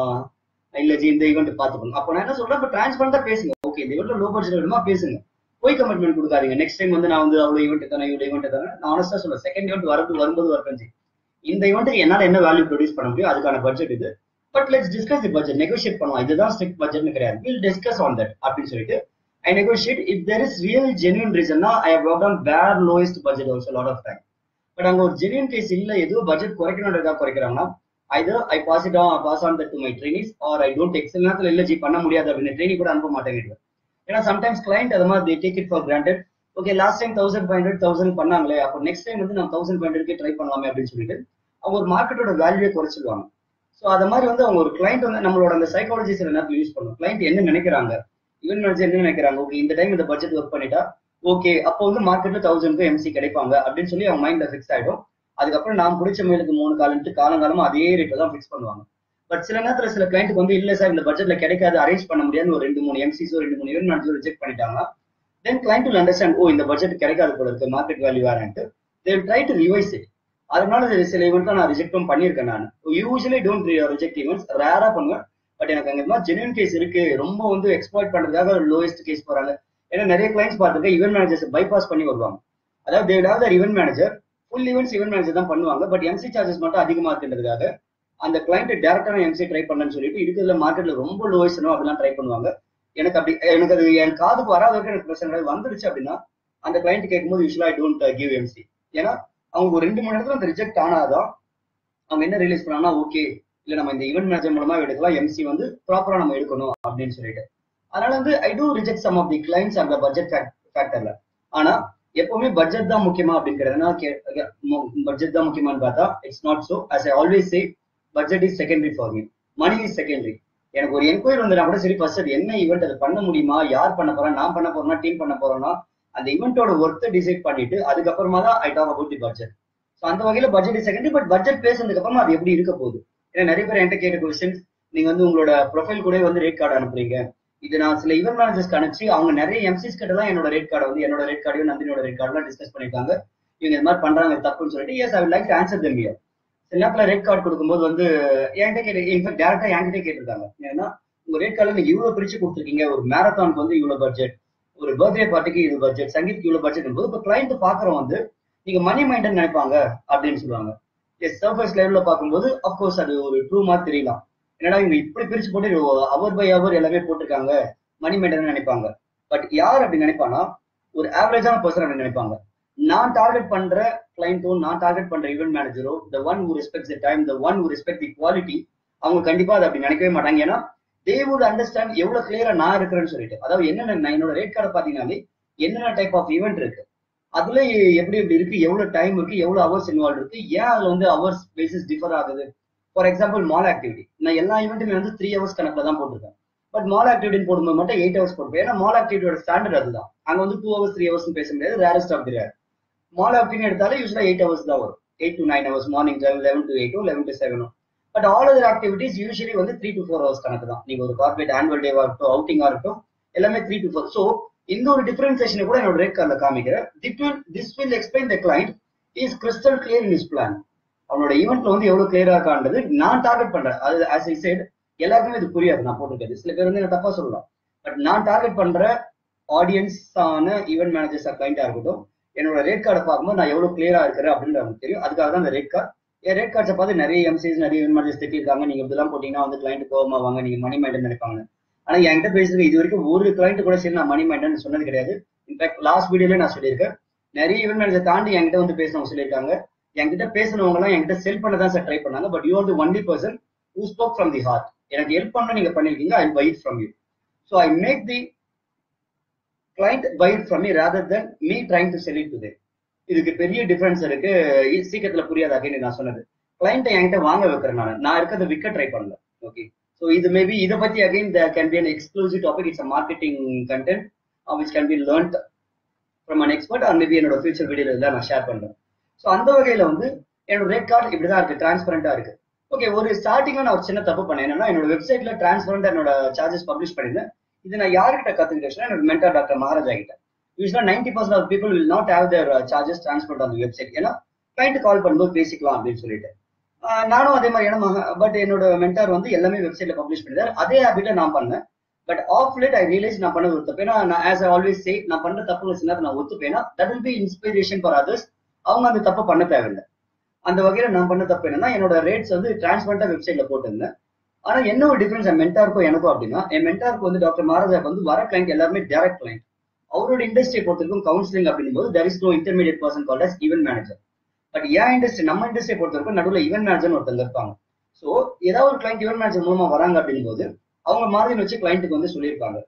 இல்ல ஜி இந்த ஈவெண்ட் பாத்துக்கணும். அப்போ நான் என்ன சொல்றேன், இப்போ டிரான்ஸ்பரண்டா பேசுங்க. ஓகே இந்த ஈவெண்ட்ல லோ பட்ஜெட் வேணுமா பேசுங்க, போய் கமிட்மெண்ட் கொடுக்காதீங்க. நெக்ஸ்ட் டைம் வந்து நான் வந்து அவ்வளவு ஈவெண்ட் தானே இவ்வளவு ஈவெண்ட் தானே நான் ஆனஸ்டா சொல்றேன். செகண்ட் ஈவெண்ட் வரும்போது வரப்பேன் இந்த ஈவெண்ட்டுக்கு என்னால என்ன வேல்யூ ப்ரொடியூஸ் பண்ண முடியும், அதுக்கான பட்ஜெட் இது. But let's discuss the budget, negotiate பண்ணலாம். இதுதான் ஸ்ட்ரிக்ட் பட்ஜெட்னு கிடையாது, வில் டிஸ்கஸ் ஆன் தட் அப்படின்னு சொல்லிட்டு I negotiate. If there is real genuine ரீசன்னா I have worked on where lowest budget also lot of time. But அங்க ஒரு ஜென்யூன் கேஸ் இல்ல, ஏதோ பட்ஜெட் குறைக்கணும்ன்றதா குறைக்கிறாங்கன்னா either I pass on that to my trainees or I don't excel நேரத்துல இல்ல ஜி பண்ண முடியாது அப்படின்னு ட்ரெயினி கூட அனுப்ப மாட்டேங்கிறது. ஏன்னா சம்டைம்ஸ் கிளைண்ட் அது மாதிரி they take it for granted. Okay last time 1500 பண்ணாங்களே அப்போ நெக்ஸ்ட் டைம் வந்து நான் 1500 ட்ரை பண்ணலாமே அப்படின்னு சொல்லிட்டு அவங்க ஒரு மார்க்கெட்டோட வேல்யூவே குறைச்சிடுவாங்க. ஸோ அது மாதிரி வந்து அவங்க ஒரு கிளைண்ட் வந்து நம்மளோட அந்த சைக்காலஜி சில நேரத்தில் யூஸ் பண்ணுவோம். கிளைண்ட் என்ன நினைக்கிறாங்க, ஈவென்ட் மேனேஜர் என்ன நினைக்கிறாங்க, ஓகே இந்த டைம் இந்த பட்ஜெட் ஒர்க் பண்ணிட்டா ஓகே அப்போ வந்து மார்க்கெட்ல 1000 எம்சி கிடைப்பாங்க அப்படின்னு சொல்லி அவங்க மைண்ட்ல ஃபிக்ஸ் ஆயிடும். அதுக்கப்புறம் நான் பிடிச்ச மேலுக்கு 3 காலன்ட்டு காலங்காலமா அதே ரேட்ல தான் ஃபிக்ஸ் பண்ணுவாங்க. பட் சில நேரத்துல சில கிளைண்ட்டுக்கு வந்து இல்ல சார் இந்த பட்ஜெட்ல கிடைக்காது, அரேஞ்ச் பண்ண முடியாதுன்னு ஒரு 2-3 எம்சிஸோ 2-3 ஈவென்ட் மேனேஜர் ரிஜெக்ட் பண்ணிட்டாங்க. Then client will understand oh இந்த பட்ஜெட் கிடைக்காது போல இருக்கு, மார்க்கெட் வேல்யூ வேறன்ட்டு they will try to revise it. அதனால சில ஈவெண்ட் நான் ரிஜெக்டும் பண்ணியிருக்கேன். நான் யூஸ்வலி டோன்ட் ரிஜெக்ட் ஈவெண்ட்ஸ், ரேரா பண்ணுவேன். பட் எனக்கு அங்க இந்த ஜென்யூன் கேஸ் இருக்கு, ரொம்ப வந்து எக்ஸ்ப்ளாய்ட் பண்றதுக்காக லோயஸ்ட் கேஸ் போறாங்க. ஏன்னா நிறைய கிளைண்ட்ஸ் பார்த்துருக்கேன் ஈவென்ட் மேனேஜர்ஸ் பைபாஸ் பண்ணி வருவாங்க. அதாவது they will have their event manager, full events event manager தான் பண்ணுவாங்க. பட் எம்சி சார்ஜஸ் மட்டும் அதிகமா இருக்குன்றதுக்காக அந்த கிளைண்ட் டேரக்டா எம்சி ட்ரை பண்ணேன்னு சொல்லிட்டு இருக்கிறதுல மார்க்கெட்ல ரொம்ப லோயஸ்ட் அப்படிலாம் ட்ரை பண்ணுவாங்க. எனக்கு அது என் காதுக்கு வராதவருக்கு எனக்கு பிரச்சனை வந்துருச்சு அப்படின்னா அந்த கிளைண்ட் கேட்கும்போது யூஸ்வலா ஐ டோன்ட் கிவ் எம்சி. ஏன்னா அவங்க ஒரு 2-3 இடத்துல அந்த ரிஜெக்ட் ஆனாதான் அவங்க என்ன ரியலைஸ் பண்ணாங்கன்னா ஓகே இல்ல நம்ம இந்த ஈவென்ட் மேனேஜர் மூலமா எடுக்கலாம், எம்சி வந்து ப்ராப்பரா நம்ம எடுக்கணும் அப்படின்னு சொல்லிட்டு. அதனால வந்து I do reject some of the clients அந்த பட்ஜெட் ஃபேக்டர்ல. ஆனா எப்பவுமே பட்ஜெட் தான் முக்கியமா அப்படிங்கிறதுனா பட்ஜெட் தான் முக்கியமானு பார்த்தா it's not so. As I always say budget is secondary for me. Money is secondary. எனக்கு ஒரு என்கொயரி வந்துட்டா கூட சரி, ஃபர்ஸ்ட் அது என்ன ஈவெண்ட், அது பண்ண முடியுமா, யார் பண்ண போறா, நான் பண்ண போறேன்னா டீம் பண்ண போறோம்னா அந்த ஈவெண்டோட ஒர்த்தை டிசைட் பண்ணிட்டு அதுக்கப்புறமா தான் I talk about the budget. So அந்த வகையில budget is secondary. But budget பேசுனதுக்கு அப்புறமா அது எப்படி இருக்க போகுது? ஏன்னா நிறைய பேர் என்கிட்ட கேட்ட கொஸ்டின்ஸ், நீங்க வந்து உங்களோட ப்ரொஃபைல் கூட வந்து ரேட் கார்டு அனுப்புறீங்க, இது நான் சில ஈவென்ட் மேனேஜர்ஸ்க்கு அனுப்பிச்சு அவங்க நிறைய எம்சிஸ் கிட்ட தான் என்னோட ரேட் கார்டை வந்து என்னோட ரேட் கார்டையும் நந்தினியோட ரேட் கார்டெல்லாம் டிஸ்கஸ் பண்ணிருக்காங்க. இவங்க இந்த மாதிரி பண்றாங்க தப்புன்னு சொல்லிட்டு yes I would like to answer them here. சில நேரத்தில் ரேட் கார்டு கொடுக்கும்போது வந்து என்கிட்ட கேட்டு இன்ஃபேக்ட் டேரக்டா என்கிட்ட கேட்டிருக்காங்க, ஏன்னா உங்க ரேட் கார்டில் நீங்க இவ்வளவு பிரிச்சு கொடுத்துருக்கீங்க, ஒரு மேரத்தானுக்கு வந்து இவ்வளவு பட்ஜெட், ஒரு பர்த்டே பார்ட்டிக்கு இது பட்ஜெட், சங்கீத்க்கு இவ்வளவு பட்ஜெட் போது இப்போ கிளைண்ட் பாக்குறோம் வந்து நீங்க மணி மைண்டன் நினைப்பாங்க அப்படின்னு சொல்லுவாங்க. எஸ் சர்ஃபேஸ் லெவல்ல பார்க்கும்போது அப்கோர்ஸ் அது ஒரு ட்ரூ மாதிரி தெரியலாம். என்னடா இவங்க இப்படி பிரிச்சு போட்டு அவர் பை அவர் எல்லாமே போட்டிருக்காங்க, மணி மைண்டன் நினைப்பாங்க. பட் யார் அப்படி நினைப்பானா, ஒரு ஆவரேஜான பர்சன் அப்படி நினைப்பாங்க. நான் டார்கெட் பண்ற கிளைண்டோ, நான் டார்கெட் பண்ற ஈவென்ட் மேனேஜரோ, the one who respects the time, the one who respect the quality, அவங்க கண்டிப்பா அதை அப்படி நினைக்கவே மாட்டாங்க. ஏன்னா தே வுட் அண்டர்ஸ்டாண்ட் எவ்வளவு கிளியரா நான் இருக்கிறேன்னு சொல்லிட்டு. அதாவது என்னென்ன என்னோட ரேட் கார்டை பாத்தீங்கன்னாலே என்னென்ன டைப் ஆஃப் ஈவெண்ட் இருக்கு, அதுல எப்படி எப்படி இருக்கு, எவ்வளவு டைம் இருக்கு, எவ்வளவு ஹவர்ஸ் இன்வால்வ் இருக்கு, ஏன் அதுல வந்து ஹவர்ஸ் பேசிஸ் டிஃபர் ஆகுது. ஃபார் எக்ஸாம்பிள் மால் ஆக்டிவிட்டி, நான் எல்லா ஈவெண்ட்டுமே வந்து 3 ஹவர்ஸ் கணக்குல தான் போட்டிருக்கேன். பட் மால் ஆக்டிவிட்டி போடும்போது மட்டும் 8 ஹவர்ஸ் போட்டுப்பேன். ஏன்னா மால் ஆக்டிவிட்டியோட ஸ்டாண்டர்ட் அதுதான். அங்க வந்து 2 ஹவர்ஸ் 3 ஹவர்ஸ் பேச முடியாது, rarest of the rare. Mall activity எடுத்தாலே யூஸ்வலா 8 ஹவர்ஸ் தான் வரும், 8 to 9 hours, morning 11 to 8 11 to 7. But all other activities usually வந்து 3 to 4 ஹவர்ஸ் கணக்கு தான். நீங்க ஒரு கார்பரேட் ஆனுவல் டேவா இருக்கட்டும், அவுட்டிங்கா இருக்கட்டும், எல்லாமே 3 to 4. ஸோ இந்த ஒரு டிஃபரன்சியேஷனை கூட என்னோட ரேட் கார்டில் காமிக்கிறேன். This will explain the client is crystal clear in is plan. அவனோட ஈவெண்ட்ல வந்து எவ்வளவு கிளியரா இருக்கான்றது நான் டார்கெட் பண்றேன். அது ஆஸ் ஐ செட் எல்லாருக்குமே இது புரியாது நான் போட்டிருக்கிறது. சில பேர் வந்து என்ன தப்பா சொல்லலாம். பட் நான் டார்கெட் பண்ற ஆடியன்ஸ் ஆன ஈவெண்ட் மேனேஜர்ஸ் கிளைண்டா இருக்கட்டும், என்னோட ரேட் கார்டை பார்க்கும்போது நான் எவ்வளவு கிளியரா இருக்கிறேன் அப்படின்னு நமக்கு தெரியும். அதுக்காக தான் அந்த ரேட் கார்டு. என் ரேட் கார்ட்ஸை பார்த்து நிறைய எம்சிஸ், நிறைய ஈவெண்ட் மேனேஜர்ஸ் திட்டிருக்காங்க, நீங்க இப்படிலாம் போட்டீங்கன்னா வந்து கிளைண்ட் கோவமா வாங்க, நீங்க மணி மைண்டன் நினைப்பாங்க. ஆனா என்கிட்ட பேசுறது இது வரைக்கும் ஒரு கிளைண்ட் கூட சரி நான் மணி மைண்டன் சொன்னது கிடையாது. இன்ஃபேக்ட் லாஸ்ட் வீடியோல நான் சொல்லியிருக்கேன், நிறைய ஈவெண்ட் மேனேஜர் தாண்டி என்கிட்ட வந்து பேசினவங்க சொல்லியிருக்காங்க, என்கிட்ட பேசினவங்க எல்லாம் என்கிட்ட செல் பண்ண தான் சார் ட்ரை பண்ணாங்க. But you are the only person who spoke from the heart. எனக்கு ஹெல்ப் பண்ண நீங்க பண்ணிருக்கீங்க, I buy it from you. So I make the client buy it from me rather then me trying to sell it to them. இதுக்கு பெரிய டிஃபரன்ஸ் இருக்கு. சீக்கிரத்துல புரியாதாக்கேன்னு நான் சொன்னது. கிளைண்ட்டை என்கிட்ட வாங்க வைக்கிறேன், நான் இருக்கிறத விற்க ட்ரை பண்ணல. ஓகே, ஸோ இது மேபி இதை பத்தி again there can be an exclusive topic. It's a marketing content which can be learned from an expert or maybe என்னோட ஃபியூச்சர் வீடியோல தான் நான் ஷேர் பண்றேன். ஸோ அந்த வகையில வந்து என்னோட ரேட் கார்டு இப்படிதான் இருக்கு, டிரான்ஸ்பரண்டா இருக்கு. ஓகே, ஒரு ஸ்டார்டிங்ல நான் ஒரு சின்ன தப்பு பண்ணேன். என்னன்னா என்னோட வெப்சைட்ல டிரான்ஸ்பரண்டா என்னோட சார்ஜஸ் பப்ளிஷ் பண்ணிருந்தேன். இது நான் யார்கிட்ட கத்துக்கிட்டேன்னா என்னோட மென்டார் டாக்டர் மகாராஜா கிட்ட. யூஸ்வலா 90% of people will not have their charges transparent on the website. ஏன்னா கிளைண்ட் கால் பண்ணும்போது பேசிக்கலாம் அப்படின்னு சொல்லிட்டு நானும் அதே மாதிரி. ஏன்னா பட் என்னோட மென்டார் வந்து எல்லாமே வெப்சைட்ல பப்ளிஷ் பண்ணிட்டார். அதே ஹேபிட்ட நான் பண்ணேன். But of late I realise நான் பண்ணது ஒரு தப்பு. ஏன்னா நான் ஆஸ் ஐ ஆல்வேஸ் சே, நான் பண்ற தப்பு சின்ன நான் ஒத்துப்பேன்னா that will be inspiration for others. அவங்க அந்த தப்பு பண்ண தேவையில்லை. அந்த வகையில நான் பண்ண தப்பு என்னன்னா என்னோட ரேட்ஸ் வந்து டிரான்ஸ்பரண்டா வெப்சைட்ல போட்டிருந்தேன். ஆனா என்ன ஒரு டிஃபரன்ஸ் என் மென்டாருக்கும் எனக்கும் அப்படின்னா, என் மென்டாருக்கு வந்து டாக்டர் மகாராஜாக்கு வந்து வர கிளைண்ட் எல்லாருமே டைரக்ட் கிளைண்ட். அவரோட இண்டஸ்ட்ரியை பொறுத்திருக்கும் கவுன்சிலிங் அப்படின்னும் போது there is no intermediate person called as event manager. பட் ஏன் இண்டஸ்ட்ரி, நம்ம இண்டஸ்ட்ரியை பொறுத்தவரைக்கும் நடுவில் ஈவென்ட் மேனேஜர்னு ஒருத்தங்க இருப்பாங்க. ஸோ ஏதாவது ஒரு கிளைண்ட் ஈவென்ட் மேனேஜர் மூலமா வராங்க அப்படின் போது அவங்க மாதிரி வச்சு கிளைண்ட்டுக்கு வந்து சொல்லியிருப்பாங்க.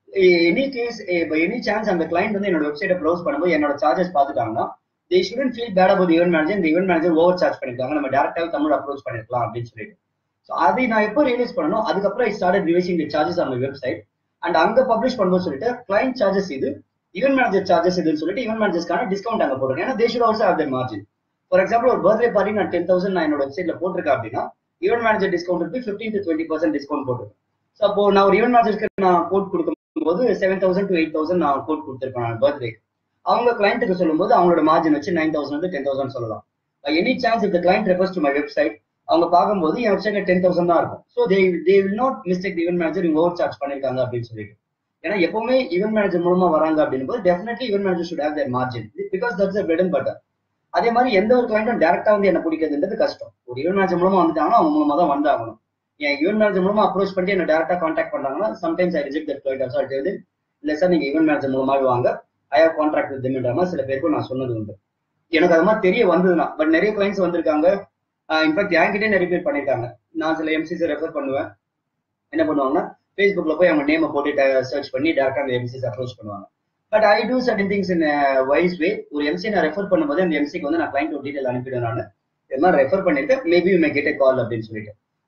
எனி கேஸ் எனி சான்ஸ் அந்த கிளைண்ட் வந்து என்னோட வெப்சைட்டை ப்ரௌஸ் பண்ணும்போது என்னோட சார்ஜஸ் பார்த்துட்டாங்கன்னா they shouldn't feel bad about the event manager. இந்த event manager ஓவர் சார்ஜ் பண்ணிருக்காங்க, நம்ம டேரக்டாக தமிழ் அப்ரோச் பண்ணிருக்கலாம் அப்படின்னு சொல்லிட்டு. ஸோ அதை நான் எப்போ ரியலைஸ் பண்ணணும், அதுக்கப்புறம் I started revising the charges on my website. And அங்க பப்ளிஷ் பண்ணும்போது சொல்லிட்டு கிளைண்ட் சார்ஜஸ் இது, ஈவென்ட் மேனேஜர் சார்ஜஸ் இதுன்னு சொல்லிட்டு ஈவென்ட் மேனேஜர்ஸ்க்கான டிஸ்கவுண்ட் அங்கே போடுறேன். ஏன்னா they should also have their margin. For example ஒரு பர்த்டே பார்ட்டி நான் 10,000 நான் என்னோட வெப்சைட்ல போட்டிருக்கேன் அப்படின்னா ஈவென்ட் மேனேஜர் டிஸ்கவுண்ட் இருக்கு 15 to 20% டிஸ்கவுண்ட் போட்டிருக்கேன். ஸோ அப்போ நான் ஒரு ஈவென்ட் மேனேஜருக்கு நான் கோட் கொடுக்கும்போது 7,000 to 8,000 நான் கோட் கொடுத்துருப்பேன் நான் பர்த்டே. அவங்க கிளைண்ட்டுக்கு சொல்லும்போது அவங்களோட மார்ஜின் வச்சு 9,000 to 10,000 சொல்லலாம். Any chance if the client refers to my website, அவங்க பார்க்கும்போது என் வெப்சைட்ல 10,000 தான் இருக்கும். So they will not mistake event manager இவங்க ஓவர் சார்ஜ் பண்ணிருக்காங்க அப்படின்னு சொல்லிட்டு. ஏன்னா எப்பவுமே ஈவென்ட் மேனேஜர் மூலமா வராங்க அப்படின்னு போது definitely event manager should have their margin because that's the bread and butter. அதே மாதிரி எந்த ஒரு கிளைண்ட்டும் டேரக்டா வந்து என்ன பிடிக்கிறதுன்றது கஷ்டம். ஒரு ஈவென்ட் மேனேஜர் மூலமா வந்துட்டாங்கன்னா அவங்க மூலமா தான் வந்தாகணும். என் ஈவென்ட் மேனேஜர் மூலமா அப்ரோச் பண்ணி என்ன டேரக்டா கான்டாக்ட் பண்றாங்கன்னா sometimes I reject that client. Also அது இல்ல சார் நீங்க ஈவென்ட் மேனேஜர் மூலமாவே வாங்க, ஐ ஹேவ் கான்ட்ராக்ட் வித் திம்ன்ற மாதிரி சில பேருக்கும் நான் சொன்னது உண்டு. எனக்கு அது மாதிரி தெரிய வந்ததுன்னா. பட் நிறைய கிளைண்ட்ஸ் வந்திருக்காங்க, இன்ஃபேக்ட் என்கிட்டே நிறைய பேர் பண்ணிருக்காங்க. நான் சில எம்சிஸை ரெஃபர் பண்ணுவேன். என்ன பண்ணுவாங்கன்னா ஃபேஸ்புக்ல போய் அவங்க நேமை போட்டு சர்ச் பண்ணி டேரக்டா அந்த எம்சிஸ் அப்ரோச் பண்ணுவாங்க. But I do certain things in wise way. ஒரு எம்சி நான் ரெஃபர் பண்ணும்போது அந்த எம்சிக்கு வந்து நான் கிளைண்ட் ஒரு டீடைல் அனுப்பிடுவேன். நான் இது மாதிரி ரெஃபர் பண்ணிட்டு maybe you may get a call அப்படின்னு சொல்லிட்டு.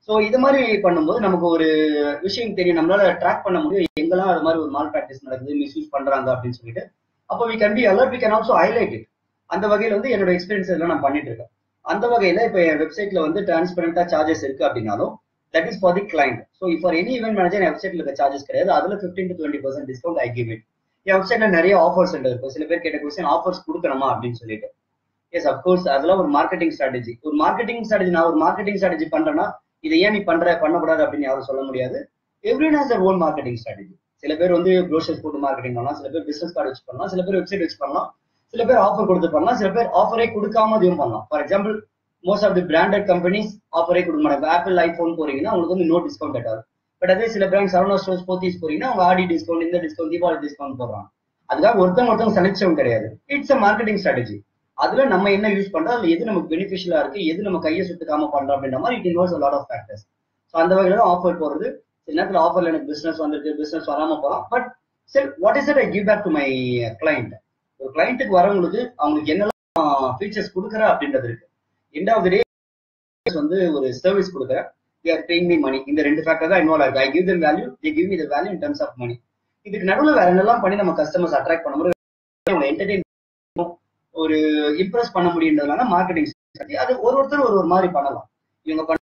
ஸோ இது மாதிரி பண்ணும்போது நமக்கு ஒரு விஷயம் தெரியும், நம்மளால ட்ராக் பண்ண முடியும் எங்கெல்லாம் அது மாதிரி ஒரு மால் ப்ராக்டிஸ் நடக்குது, மிஸ்யூஸ் பண்றாங்க அப்படின்னு சொல்லிட்டு. அப்போ we can be alert, we can also highlight it. அந்த வகையில வந்து என்னோட எக்ஸ்பீரியன்ஸ் எல்லாம் நான் பண்ணிட்டு இருக்கேன். அந்த வகையில இப்போ என் வெப்சைட்ல வந்து டிரான்ஸ்பரண்டா சார்ஜஸ் இருக்கு அப்படின்னாலும் that is for the client. So for any event manager என் வெப்சைட்ல இருக்க சார்ஜஸ் கிடையாது. அதுல 15 to 20% discount I give it. என் வெப்சைட்ல நிறைய ஆஃபர்ஸ் இருக்கும். சில பேர் கேட்ட கொஸ்டின் ஆஃபர்ஸ் கொடுக்கணுமா அப்படின்னு சொல்லிட்டு. எஸ் அப்கோர்ஸ் அதெல்லாம் ஒரு மார்க்கெட்டிங் ஸ்ட்ராட்டஜி. ஒரு மார்க்கெட்டிங் ஸ்ட்ராட்டஜி, நான் ஒரு மார்க்கெட்டிங் ஸ்ட்ராட்டஜி பண்றேன்னா இதை ஏன் நீ பண்ணக்கூடாது அப்படின்னு யாரும் சொல்ல முடியாது. Everyone has their own marketing strategy. சில பேர் வந்து ப்ரோஷர்ஸ் போட்டு மார்க்கெட்டிங் பண்ணலாம், சில பேர் பிசினஸ் கார்டு வச்சு பண்ணலாம், சில பேர் வெப்சைட் வச்சு பண்ணலாம், சில பேர் ஆஃபர் கொடுத்து பண்ணலாம், சில பேர் ஆஃபரே கொடுக்காம இதுவும் பண்ணலாம். For example most of the branded companies ஆஃபரே கொடுக்க மாட்டாங்க. ஆப்பிள் ஐபோன் போறீங்கன்னா உங்களுக்கு வந்து நோ டிஸ்கவுண்ட் ஆகும். பட் அதே சில பிராண்ட் சரவணா ஸ்டோர்ஸ் போத்தீஸ் போறீங்கன்னா அவங்க ஆடி டிஸ்கவுண்ட், இந்த டிஸ்கவுண்ட், தீபாவளி டிஸ்கவுண்ட் போடுறாங்க. அதுக்காக ஒருத்தவங்க சலிச்சவங்க கிடையாது. It's a marketing strategy. அதுல நம்ம என்ன யூஸ் பண்றோம், அதுல எது நமக்கு பெனிஃபிஷியலா இருக்கு, எது நம்ம கையை சுட்டுக்காம பண்றோம் அப்படின்ற மாதிரி it involves a lot of factors. So அந்த வகையில தான் ஆஃபர் போறது. சில நேரத்தில் ஆஃபர்ல எனக்கு பிசினஸ் வந்துருக்கு, பிசினஸ் வராம போகலாம். பட் சரி, what is it I give back to my client. ஒரு கிளைண்ட்டுக்கு வரவங்களுக்கு அவங்களுக்கு என்னெல்லாம் ஃபீச்சர்ஸ் கொடுக்குறேன் அப்படின்றது இருக்கு. எண்ட் ஆஃப் தி டே வந்து ஒரு சர்வீஸ் கொடுக்குறேன், they are paying me money. இந்த ரெண்டு ஃபேக்டர் தான் இன்வால்வ் ஆயிருக்கு. I give them value, they give me the value in terms of money. இதுக்கு நடுவில் வேற என்னெல்லாம் பண்ணி நம்ம கஸ்டமர்ஸ் அட்ராக்ட் பண்ண முடியும், என்டர்டெயின் ஒரு இம்ப்ரெஸ் பண்ண முடியுன்றதுனால மார்க்கெட்டிங் ஸ்ட்ராட்டஜி. அது ஒருத்தர் ஒரு மாதிரி பண்ணலாம். இவங்க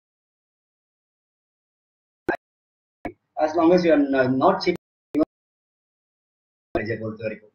as long as you are not cheating பொறுத்த வரைக்கும்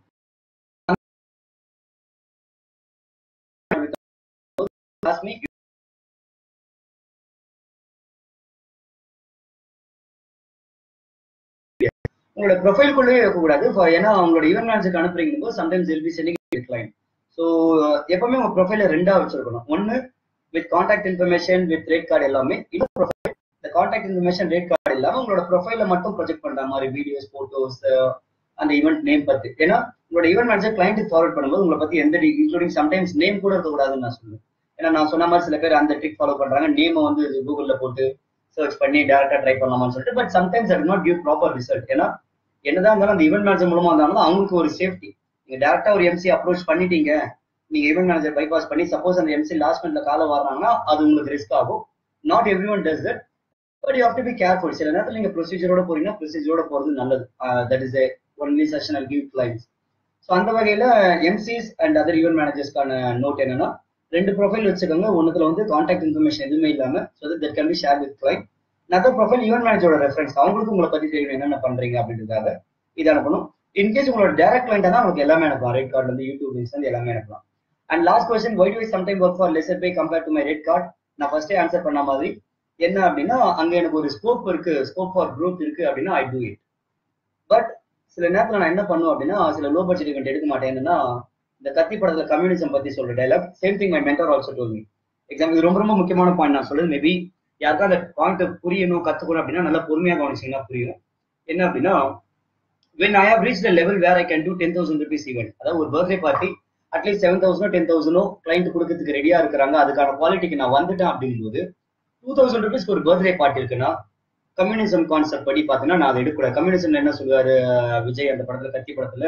உங்களோட ப்ரொஃபைல்குள்ளே இருக்கக்கூடாது. ஏன்னா அவங்களோட ஈவென்ட் மேனேஜருக்கு அனுப்புறீங்க sometimes will be sending a client. So எப்பவுமே உங்க ப்ரொஃபைல ரெண்டா வச்சிருக்கணும். ஒன்னு with contact information, with rate card எல்லாமே. இன்னும் ப்ரொஃபைல் இந்த கான்டாக்ட் இன்ஃபர்மேஷன், ரேட் கார்டு இல்லாம உங்களோட ப்ரொஃபைல மட்டும் ப்ரொஜெக்ட் பண்ற மாதிரி வீடியோஸ், போட்டோஸ், அந்த ஈவெண்ட் நேம் பத்தி. ஏன்னா உங்களோட ஈவென்ட் மேனேஜர் கிளைண்ட் ஃபார்வர்ட் பண்ணும்போது உங்களை பத்தி எந்த இன்க்ளூடிங் சம்டைம்ஸ் நேம் கூட இருக்கக்கூடாதுன்னு நான் சொல்லுவேன். ஏன்னா நான் சொன்ன மாதிரி சில பேர் அந்த ட்ரிக் ஃபாலோ பண்றாங்க, நேமை வந்து கூகுள்ல போட்டு சர்ச் பண்ணி டேரக்டா ட்ரை பண்ணலாமான்னு சொல்லிட்டு. பட் சம்டைம்ஸ் அது நாட் கிவ் ப்ராப்பர் ரிசல்ட். ஏன்னா என்னதான் இருந்தாலும் அந்த ஈவென்ட் மேனேஜர் மூலமா இருந்தாலும் அவங்களுக்கு ஒரு சேஃப்டி. நீங்க டேரக்டா ஒரு எம்சி அப்ரோச் பண்ணிட்டீங்க, நீங்க ஈவென்ட் மேனேஜர் பைபாஸ் பண்ணி சப்போஸ் அந்த எம்சி லாஸ்ட் மினிட்ல கால வர்றாங்கன்னா அது உங்களுக்கு ரிஸ்க் ஆகும். Not every one does that, but you have to be careful. சில நேரத்தில் நீங்க ப்ரொசீஜரோட போறீங்கன்னா ப்ரொசீஜரோட போறது நல்லது. That is only session I give clients. So அந்த வகையில எம்சிஸ் அண்ட் அதர் ஈவென்ட் மேனேஜர்ஸ்க்கான நோட் என்னன்னா, ரெண்டு ப்ரொஃபைல் வச்சுக்கோங்க. ஒன்னுத்துல வந்து கான்டாக்ட் இன்ஃபர்மேஷன் எதுவுமே இல்லாம, so that can be share with client. Other profile event மேனேஜரோட ரெஃபரன்ஸ், அவங்களுக்கு உங்களை பத்தி தெரியும் என்னென்ன பண்றீங்க அப்படின்றதுக்காக இது அனுப்பணும். இன்கேஸ் உங்களோட டைரக்ட் கிளைண்ட் தான் உங்களுக்கு எல்லாமே அனுப்பலாம். ரேட் கார்டு வந்து யூடியூப் லிங்க்ஸ் வந்து எல்லாமே அனுப்பலாம். And last question, why do I sometimes work for lesser pay compared to my rate card? நான் ஃபர்ஸ்டே ஆன்சர் பண்ண மாதிரி என்ன அப்படின்னா, அங்க எனக்கு ஒரு ஸ்கோப் இருக்கு, ஸ்கோப் ஃபார் க்ரோத் இருக்கு அப்படின்னா ஐ டூ இட். பட் சில நேரத்தில் நான் என்ன பண்ணுவேன் அப்படின்னா, சில லோ பட்ஜெட் இவெண்ட் எடுக்க மாட்டேன். என்னன்னா இந்த கத்தி படத்துல கம்யூனிசம் பத்தி சொல்ற dialogue, same thing my mentor also told me. Example ரொம்ப ரொம்ப முக்கியமான பாயிண்ட் நான் சொல்றது, மேபி யாருக்கா அந்த பாயிண்ட் புரியணும், கத்துக்கணும் அப்படின்னா நல்லா பொறுமையா கவனிச்சீங்கன்னா புரியும். என்ன அப்படின்னா, when I have reached a level where I can do 10,000 rupees event, அதாவது ஒரு பர்த்டே பார்ட்டி அட்லீஸ்ட் 7,000 10,000 கிளைண்ட் கொடுக்கறதுக்கு ரெடியா இருக்கிறாங்க, அதுக்கான குவாலிட்டிக்கு நான் வந்துட்டேன் அப்படிங்கும்போது 2,000 rupees ஒரு பர்த்டே பார்ட்டி இருக்குன்னா கம்யூனிசம் கான்செப்ட் படி பார்த்தீங்கன்னா நான் அதை எடுக்கூடாது. கம்யூனிசம் என்ன சொல்லுவாரு விஜய் அந்த படத்துல, கத்தி படத்துல,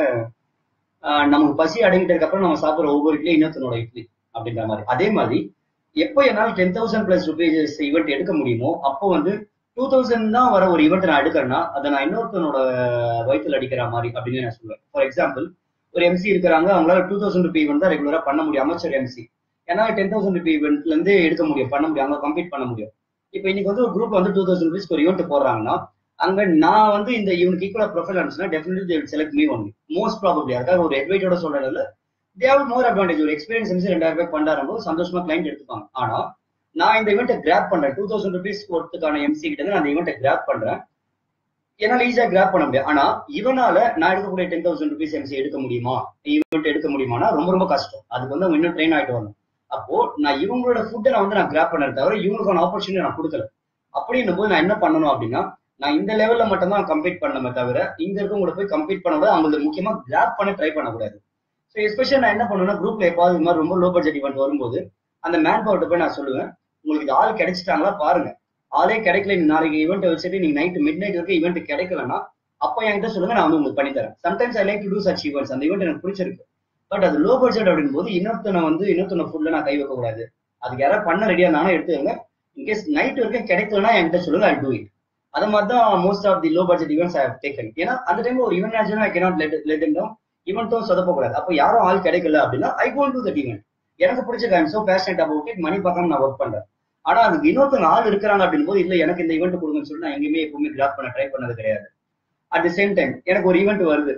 நமக்கு பசி அடங்கிட்டதுக்கு அப்புறம் நம்ம சாப்பிட்ற ஒவ்வொரு இட்லி இன்னொருத்தனோட இட்லி அப்படின்ற மாதிரி. அதே மாதிரி எப்போ என்னால் 10,000+ rupees ஈவெண்ட் எடுக்க முடியுமோ அப்போ வந்து 2,000 தான் வர ஒரு ஈவெண்ட் நான் எடுக்கிறேன்னா அதை நான் இன்னொருத்தனோட வயிற்றுல அடிக்கிற மாதிரி அப்படின்னு நான் சொல்லுவேன். ஃபார் எக்ஸாம்பிள் ஒரு எம்சி இருக்கிறாங்க, அவங்களால 2,000 ரூபி ஈவெண்ட் தான் ரெகுலரா பண்ண முடியும், அமைச்சர் எம்சி. ஏன்னா 10,000 ரூபி ஈவெண்ட்ல இருந்து எடுக்க முடியும், பண்ண முடியும், அவங்க கம்ப்ளீட் பண்ண முடியும். இப்போ இன்னைக்கு வந்து ஒரு குரூப் வந்து 2,000 rupees ஒரு ஈவெண்ட் போடுறாங்கன்னா அங்க நான் வந்து இந்த இவனுக்கு ஈக்குவலா ப்ரொஃபைல் அனுப்பிச்சுன்னா definitely they will select me only. Most probably அதுக்காக ஒரு அட்வைட்டோட சொல்றதுல தே ஹேவ் மோர் அட்வான்டேஜ். ஒரு எக்ஸ்பீரியன்ஸ் எம்சி 2,000 ரூபாய் பண்றாரும்போது சந்தோஷமா கிளைண்ட் எடுத்துப்பாங்க. ஆனா நான் இந்த ஈவெண்ட்டை கிராப் பண்றேன், 2,000 rupees ஒருத்துக்கான எம்சி கிட்ட நான் இந்த ஈவெண்ட்டை கிராப் பண்றேன். என்னால ஈஸியா கிராப் பண்ண முடியும். ஆனா இவனால நான் எடுக்கக்கூடிய 10,000 rupees எம்சி எடுக்க முடியுமா, ஈவெண்ட் எடுக்க முடியுமானா ரொம்ப ரொம்ப கஷ்டம். அதுக்கு வந்து அவங்க இன்னும் ட்ரெயின் ஆயிட்டு வரணும். அப்போ நான் இவங்களோட ஃபுட்டை நான் கிராப் பண்ண தவிர இவங்களுக்கான ஆப்பர்ச்சுனிட்டி நான் கொடுக்கல. அப்படின்னும் போது நான் என்ன பண்ணணும் அப்படின்னா, நான் இந்த லெவல்ல மட்டும் தான் கம்ப்ளீட் பண்ணணுமே தவிர இங்க இருக்கவங்களோட போய் கம்ப்ளீட் பண்ணக்கூடாது, அவங்களுக்கு முக்கியமா கிராப் பண்ண ட்ரை பண்ணக்கூடாது. ஸோ எஸ்பெஷலி நான் என்ன பண்ணுவேன்னா, குரூப்ல எப்பாவது இது மாதிரி ரொம்ப லோ பட்ஜெட் ஈவெண்ட் வரும்போது அந்த மேன் பவர்ட்ட போய் நான் சொல்லுவேன், உங்களுக்கு இது ஆள் கிடைச்சிட்டாங்களா பாருங்க, ஆளே கிடைக்கல, நாளைக்கு ஈவெண்ட் வச்சுட்டு நீங்க நைட் மிட் நைட் வரைக்கும் ஈவெண்ட் கிடைக்கலன்னா அப்போ என்கிட்ட சொல்லுங்க, நான் வந்து உங்களுக்கு பண்ணி தரேன். Sometimes I like to do such events. அந்த ஈவெண்ட் எனக்கு பிடிச்சிருக்கு, பட் அது லோ பட்ஜெட் அப்படின் போது இன்னொருத்தனை ஃபுட்ல நான் கை வைக்க கூடாது. அதுக்கு யாராவது பண்ண ரெடியா இருந்தாலும் எடுத்துக்கோங்க, இன்கேஸ் நைட் வரைக்கும் கிடைக்கலன்னா என்கிட்ட சொல்லுங்க, ஐ டூ இட். அது மாதிரி தான் most of the low budget events I have taken. ஏன்னா அந்த டைம் ஒரு event manager I cannot let him down. ஈவெண்ட்டும் சொதப்பக்கூடாது. அப்போ யாரும் ஆள் கிடைக்கல அப்படின்னா I go to that event. எனக்கு பிடிச்ச I am so passionate about it. Money பார்க்காம நான் ஒர்க் பண்றேன். ஆனா அதுக்கு இன்னொருத்தங்க ஆள் இருக்கிறாங்க அப்படின் போது இல்ல எனக்கு இந்த ஈவெண்ட் கொடுங்கன்னு சொல்லி நான் எங்கேயுமே எப்பவுமே கிராப் பண்ண ட்ரை பண்ணது கிடையாது. அட் தி சேம் டைம் எனக்கு ஒரு ஈவெண்ட் வருது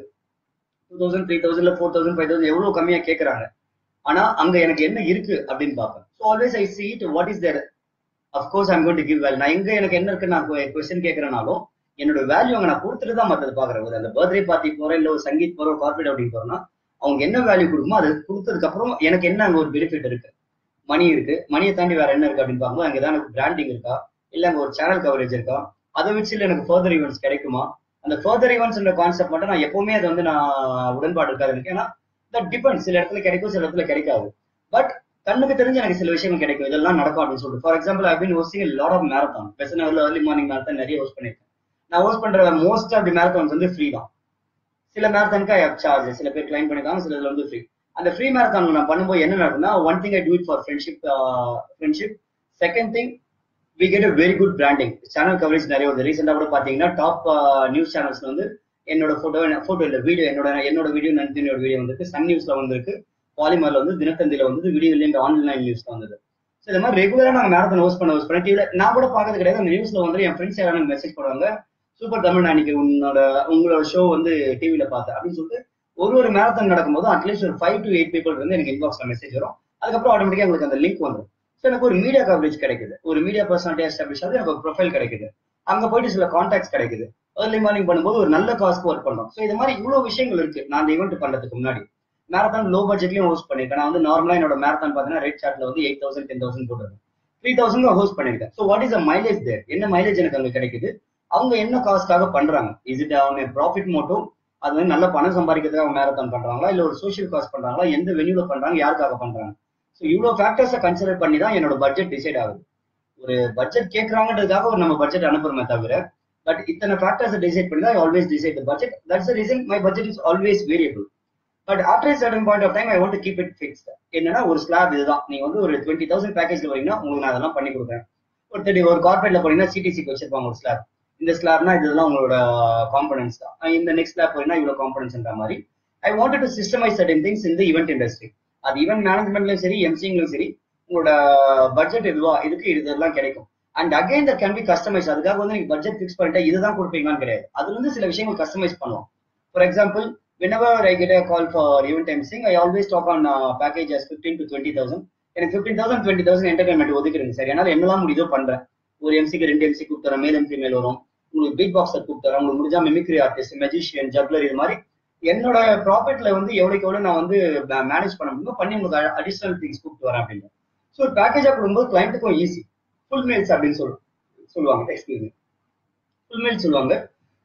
2000, 3000 இல்ல 4000, 5000 எவ்வளவு கம்மியா கேட்கறாங்க. ஆனா அங்க எனக்கு என்ன இருக்கு அப்படின்னு பார்ப்பேன். So always I see it what is there. of course I'm going to give value. நான் எங்க எனக்கு என்ன இருக்கு நான் கொஸ்டின் கேட்கறனாலும் என்னோட வேல்யூ அங்க நான் கொடுத்துட்டு தான் மற்றது பாக்குறேன். ஒரு அந்த பர்த்டே பார்ட்டி போறேன் இல்ல ஒரு சங்கீத் போறோம் கார்பரேட் அப்படின்னு போறோம்னா அவங்க என்ன வேல்யூ கொடுக்குமோ அது கொடுத்ததுக்கு அப்புறம் எனக்கு என்ன அங்க ஒரு பெனிஃபிட் இருக்கு, மணி இருக்கு, மணியை தாண்டி வேற என்ன இருக்கு அப்படின்னு பார்க்கும்போது அங்கதான் எனக்கு பிராண்டிங் இருக்கா, இல்ல அங்க ஒரு சேனல் கவரேஜ் இருக்கா, அதை வச்சு இல்ல எனக்கு ஃபர்தர் ஈவெண்ட்ஸ் கிடைக்குமா. அந்த ஃபர்தர் ஈவெண்ட்ஸ் கான்செப்ட் மட்டும் நான் எப்பவுமே அது வந்து நான் உடன்பாடு இருக்காது எனக்கு. ஏன்னா தட் டிபெண்ட், சில இடத்துல கிடைக்கும் சில இடத்துல கிடைக்காது. பட் கண்ணுக்கு தெரிஞ்சு எனக்கு சில விஷயங்கள் கிடைக்கும், இதெல்லாம் நடக்கும் அப்படின்னு சொல்லிட்டு. For example I been hosting lot of marathon. பெசனவர்ல ஏர்லி மார்னிங் மேரத்தான் நிறைய ஹோஸ்ட் பண்ணிருக்கேன். நான் ஹோஸ்ட் பண்ற மோஸ்ட் ஆஃப் தி மேரத்தான்ஸ் வந்து ஃப்ரீ தான். சில மேரத்தானுக்கு ஐ ஹவ் சார்ஜ், சில பேர் கிளைம் பண்ணிருக்காங்க, சில இதுல வந்து ஃப்ரீ. அந்த ஃப்ரீ மேரத்தான் நான் பண்ணும்போது என்ன நடக்கும்னா, one thing I do it for friendship. Second thing we get a very good branding. Channel coverage நிறைய வருது. ரீசெண்டா கூட பாத்தீங்கன்னா டாப் நியூஸ் சேனல்ஸ்ல வந்து என்னோட போட்டோ இல்ல வீடியோ, என்னோட வீடியோ நந்தினியோட வீடியோ வந்திருக்கு. சன் நியூஸ்ல வந்திருக்கு, பாலிமர்ல வந்து, தினத்தந்தியில வந்து, வீடியோ இல்ல ஆன்லைன் நியூஸ்ல வந்தது. ஸோ இந்த மாதிரி ரெகுலரா நாங்க மேரத்தான் ஹோஸ்ட் பண்ண டிவில நான் கூட பாக்கிறது கிடையாது. அந்த நியூஸ்ல வந்து என் ஃப்ரெண்ட்ஸ் யாராவது மெசேஜ் பண்ணுவாங்க, சூப்பர் தமிழ் அன்னைக்கு உங்களோட ஷோ வந்து டிவில பார்த்தேன் அப்படின்னு சொல்லிட்டு ஒரு மேரத்தான் நடக்கும்போது அட்லீஸ்ட் ஒரு 5 to 8 people வந்து எனக்கு இன்பாக்ஸ்ல மெசேஜ் வரும். அதுக்கப்புறம் ஆட்டோமேட்டிக்கா உங்களுக்கு அந்த லிங்க் வந்துடும். ஸோ எனக்கு ஒரு மீடியா கவரேஜ் கிடைக்குது, ஒரு மீடியா பர்சனாலிட்டி எஸ்டாப்ளிஷ் ஆகுது, எனக்கு ஒரு ப்ரொஃபைல் கிடைக்குது, அங்க போயிட்டு சில கான்டாக்ட்ஸ் கிடைக்குது. ஏர்லி மார்னிங் பண்ணும்போது ஒரு நல்ல காஸ்க்கு ஒர்க் பண்றோம். ஸோ இது மாதிரி இவ்வளவு விஷயங்கள் இருக்கு. நான் அந்த ஈவெண்ட் பண்றதுக்கு முன்னாடி மேரத்தான் லோ பட்ஜெட்லயும் ஹோஸ்ட் பண்ணிருக்கேன். நான் வந்து நார்மலா என்னோட மேரத்தான் பாத்தீங்கன்னா ரெட் சார்ட்ல வந்து 8000, 10,000 போட்டுருக்கேன். 3000 ஹோஸ்ட் பண்ணிருக்கேன். So what is the mileage there? என்ன மைலேஜ் எனக்கு அங்க கிடைக்குது? அவங்க என்ன காஸ்ட்காக பண்றாங்க? இஸ் இட் அவங்க ப்ராஃபிட் மோட்டோ, அது வந்து நல்ல பணம் சம்பாதிக்கிறதுக்கு அவங்க மேரத்தான் பண்றாங்களா, இல்ல ஒரு சோஷியல் காஸ்ட் பண்றாங்களா, எந்த வென்யூல பண்றாங்க, யாருக்காக பண்றாங்க? ஸோ இவ்வளவு ஃபேக்டர்ஸை கன்சிடர் பண்ணி தான் என்னோட பட்ஜெட் டிசைட் ஆகுது. ஒரு பட்ஜெட் கேட்கறாங்கன்றதுக்காக ஒரு நம்ம பட்ஜெட் அனுப்புறமே தவிர, பட் இத்தனை ஃபேக்டர்ஸை டிசைட் பண்ணி தான் always decide the budget. That's the reason my budget is always variable. But after certain point of time I want to keep it fixed. என்னன்னா ஒரு ஸ்லாப் இதுதான். நீங்க வந்து ஒரு 20,000 பேக்கேஜ்ல வரீங்கன்னா உங்களுக்கு நான் அதெல்லாம் பண்ணி கொடுக்குறேன். ஒரு கார்பரேட்ல போனீங்கன்னா சிடிசிக்கு வச்சிருப்பாங்க ஒரு ஸ்லாப். இந்த ஸ்லாப்னா இதெல்லாம் உங்களோட காம்பனன்ஸ் தான். இந்த நெக்ஸ்ட் ஸ்லாப் போறீங்கன்னா இவ்வளவு காம்பனன்ஸ்ன்ற மாதிரி I wanted to systemize certain things in the event industry. அது ஈவெண்ட் மேனேஜ்மெண்ட்லயும் சரி, எம்சிங்லயும் சரி, உங்களோட பட்ஜெட் எதுவா இதுக்கு இதெல்லாம் கிடைக்கும். And again that can be customize. அதுக்காக வந்து நீங்க பட்ஜெட் ஃபிக்ஸ் பண்ணிட்டா இதுதான் கொடுப்பீங்களான்னு கிடையாது. அதுல இருந்து சில விஷயங்கள் கஸ்டமைஸ் பண்ணுவோம். For example, whenever I get a call for event emceeing, I always talk on package as 15 to 20,000. எனக்கு 15,000, 20,000 என்டர்டைன்மெண்ட் ஒதுக்கிடுங்க சார். என்னால என்னெல்லாம் முடியுதோ பண்றேன். ஒரு எம்சிக்கு 2 எம்சி கூப்பிட்டுறேன், மேல் எம்சி மேல் வரும். உங்களுக்கு பீட் பாக்ஸர் கூப்பிட்டுறேன், உங்களுக்கு முடிஞ்சா மிமிக்ரி ஆர்டிஸ்ட், மெஜிஷியன், ஜப்லர், இது மாதிரி என்னோட ப்ராஃபிட்ல வந்து எவ்வளோக்கு எவ்வளோ நான் வந்து மேனேஜ் பண்ண முடியுமோ பண்ணி உங்களுக்கு அடிஷனல் திங்ஸ் கூப்பிட்டு வரேன் அப்படின்னு. ஸோ ஒரு பேக்கேஜா கொடுக்கும்போது கிளைண்ட்டுக்கும் ஈஸி. ஃபுல் மீல்ஸ் அப்படின்னு சொல்லுவாங்க. எக்ஸ்கியூஸ் மீ, ஃபுல் மீல்ஸ் சொல்லுவாங்க.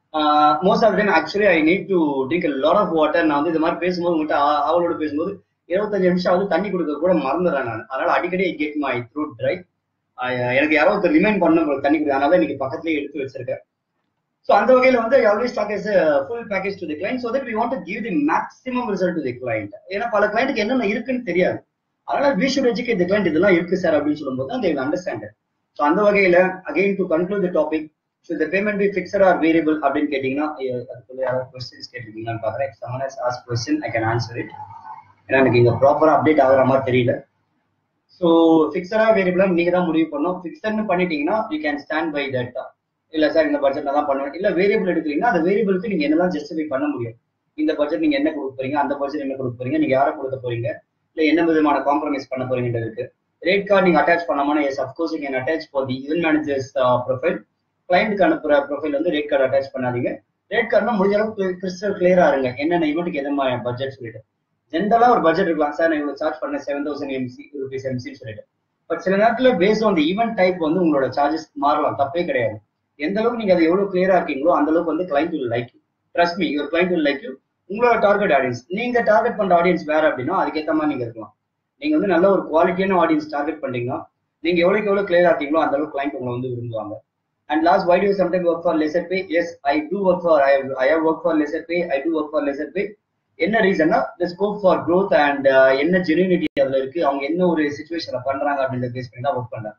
Most of time actually I need to drink a lot of water. நான் வந்து இது மாதிரி பேசும்போது உங்கள்கிட்ட அவளோட பேசும்போது 25 நிமிஷம் ஆகுது, தண்ணி கொடுக்க கூட மறந்துடுறேன் நான். அதனால அடிக்கடி கெட் மை த்ரோட் ட்ரை. எனக்கு யாராவது ரிமைண்ட் பண்ண தண்ணி குடி, அதனால இன்னைக்கு பக்கத்துலேயே எடுத்து வச்சிருக்கேன். ஸோ அந்த வகையில் வந்து I always talk as a full package to the client so that we want to give the maximum result to the client. ஏன்னா பல கிளைண்ட்டுக்கு என்னென்ன இருக்குன்னு தெரியாது. அதனால we should educate the client, இதெல்லாம் இருக்கு சார் அப்படின்னு சொல்லும்போது தான் they will understand it. So அந்த வகையில again to conclude the topic, should the payment be fixed or variable அப்படின்னு கேட்டீங்கன்னா, அதுக்குள்ள யாராவது கொஸ்டின்ஸ் கேட்டிருக்கீங்களான்னு பாக்குறேன். If someone has asked question, I can answer it. ஏன்னா எனக்கு இங்க ப்ராப்பரா அப்டேட் ஆகுற மாதிரி தெரியல. ஸோ ஃபிக்ஸடா வேரியபிளா நீங்க தான் முடிவு பண்ணணும். ஃபிக்ஸட்னு பண்ணிட்டீங்கன்னா you can stand by that. இல்ல சார் இந்த பட்ஜெட்ல தான் பண்ணுவேன். இல்ல வேரியபிள் எடுக்கிறீங்கன்னா அந்த வேரியபிளுக்கு நீங்க என்னெல்லாம் ஜஸ்டிஃபை பண்ண முடியும். இந்த பட்ஜெட் நீங்க என்ன கொடுக்க போறீங்க, அந்த பட்ஜெட் என்ன கொடுக்க போறீங்க, நீங்க யாரை கொடுக்க போறீங்க, இல்ல என்ன விதமான காம்ப்ரமைஸ் பண்ண போறீங்கன்றது இருக்கு. ரேட் கார்டு நீங்க அட்டாச் பண்ணாமனா yes of course you can attach for the event managers profile. கிளைண்ட்டுக்கு அனுப்புற ப்ரொஃபைல் வந்து ரேட் கார்டு அட்டாச் பண்ணாதீங்க. ரேட் கார்டுனா முடிஞ்ச அளவுக்கு கிறிஸ்டல் கிளியரா இருங்க, என்னென்ன ஈவெண்ட்டுக்கு எது பட்ஜெட் சொல்லிட்டு. ஜென்ரலா ஒரு பட்ஜெட் இருக்கலாம், சார் நான் இவ்வளவு சார்ஜ் பண்ண 7,000 rupees எம்சின்னு சொல்லிட்டு. பட் சில நேரத்துல based on the event type வந்து உங்களோட சார்ஜஸ் மாறலாம், தப்பே கிடையாது. எந்த அளவுக்கு நீங்க அதை எவ்வளவு கிளியரா இருக்கீங்களோ அந்த அளவுக்கு வந்து client will like you. Trust me, your client will like you. உங்களோட டார்கெட் ஆடியன்ஸ், நீங்க டார்கெட் பண்ற ஆடியன்ஸ் வேற அப்படின்னா அதுக்கேற்ற மாதிரி நீங்க இருக்கலாம். நீங்க வந்து நல்ல ஒரு குவாலிட்டியான ஆடியன்ஸ் டார்கெட் பண்றீங்கன்னா நீங்க எவ்வளவு கிளியரா இருக்கீங்களோ அந்த அளவுக்கு கிளைண்ட் உங்களை வந்து விரும்புவாங்க. And last, why do you sometimes work for lesser pay? Yes, I have worked for lesser pay. I do work for lesser pay. என்ன ரீசன்னா the scope for growth and என்ன ஜெனுனிட்டி அதுல இருக்கு, அவங்க என்ன ஒரு சிச்சுவேஷன்ல பண்றாங்க அப்படின்றத பேஸ் பண்ணி தான் ஒர்க் பண்றாங்க.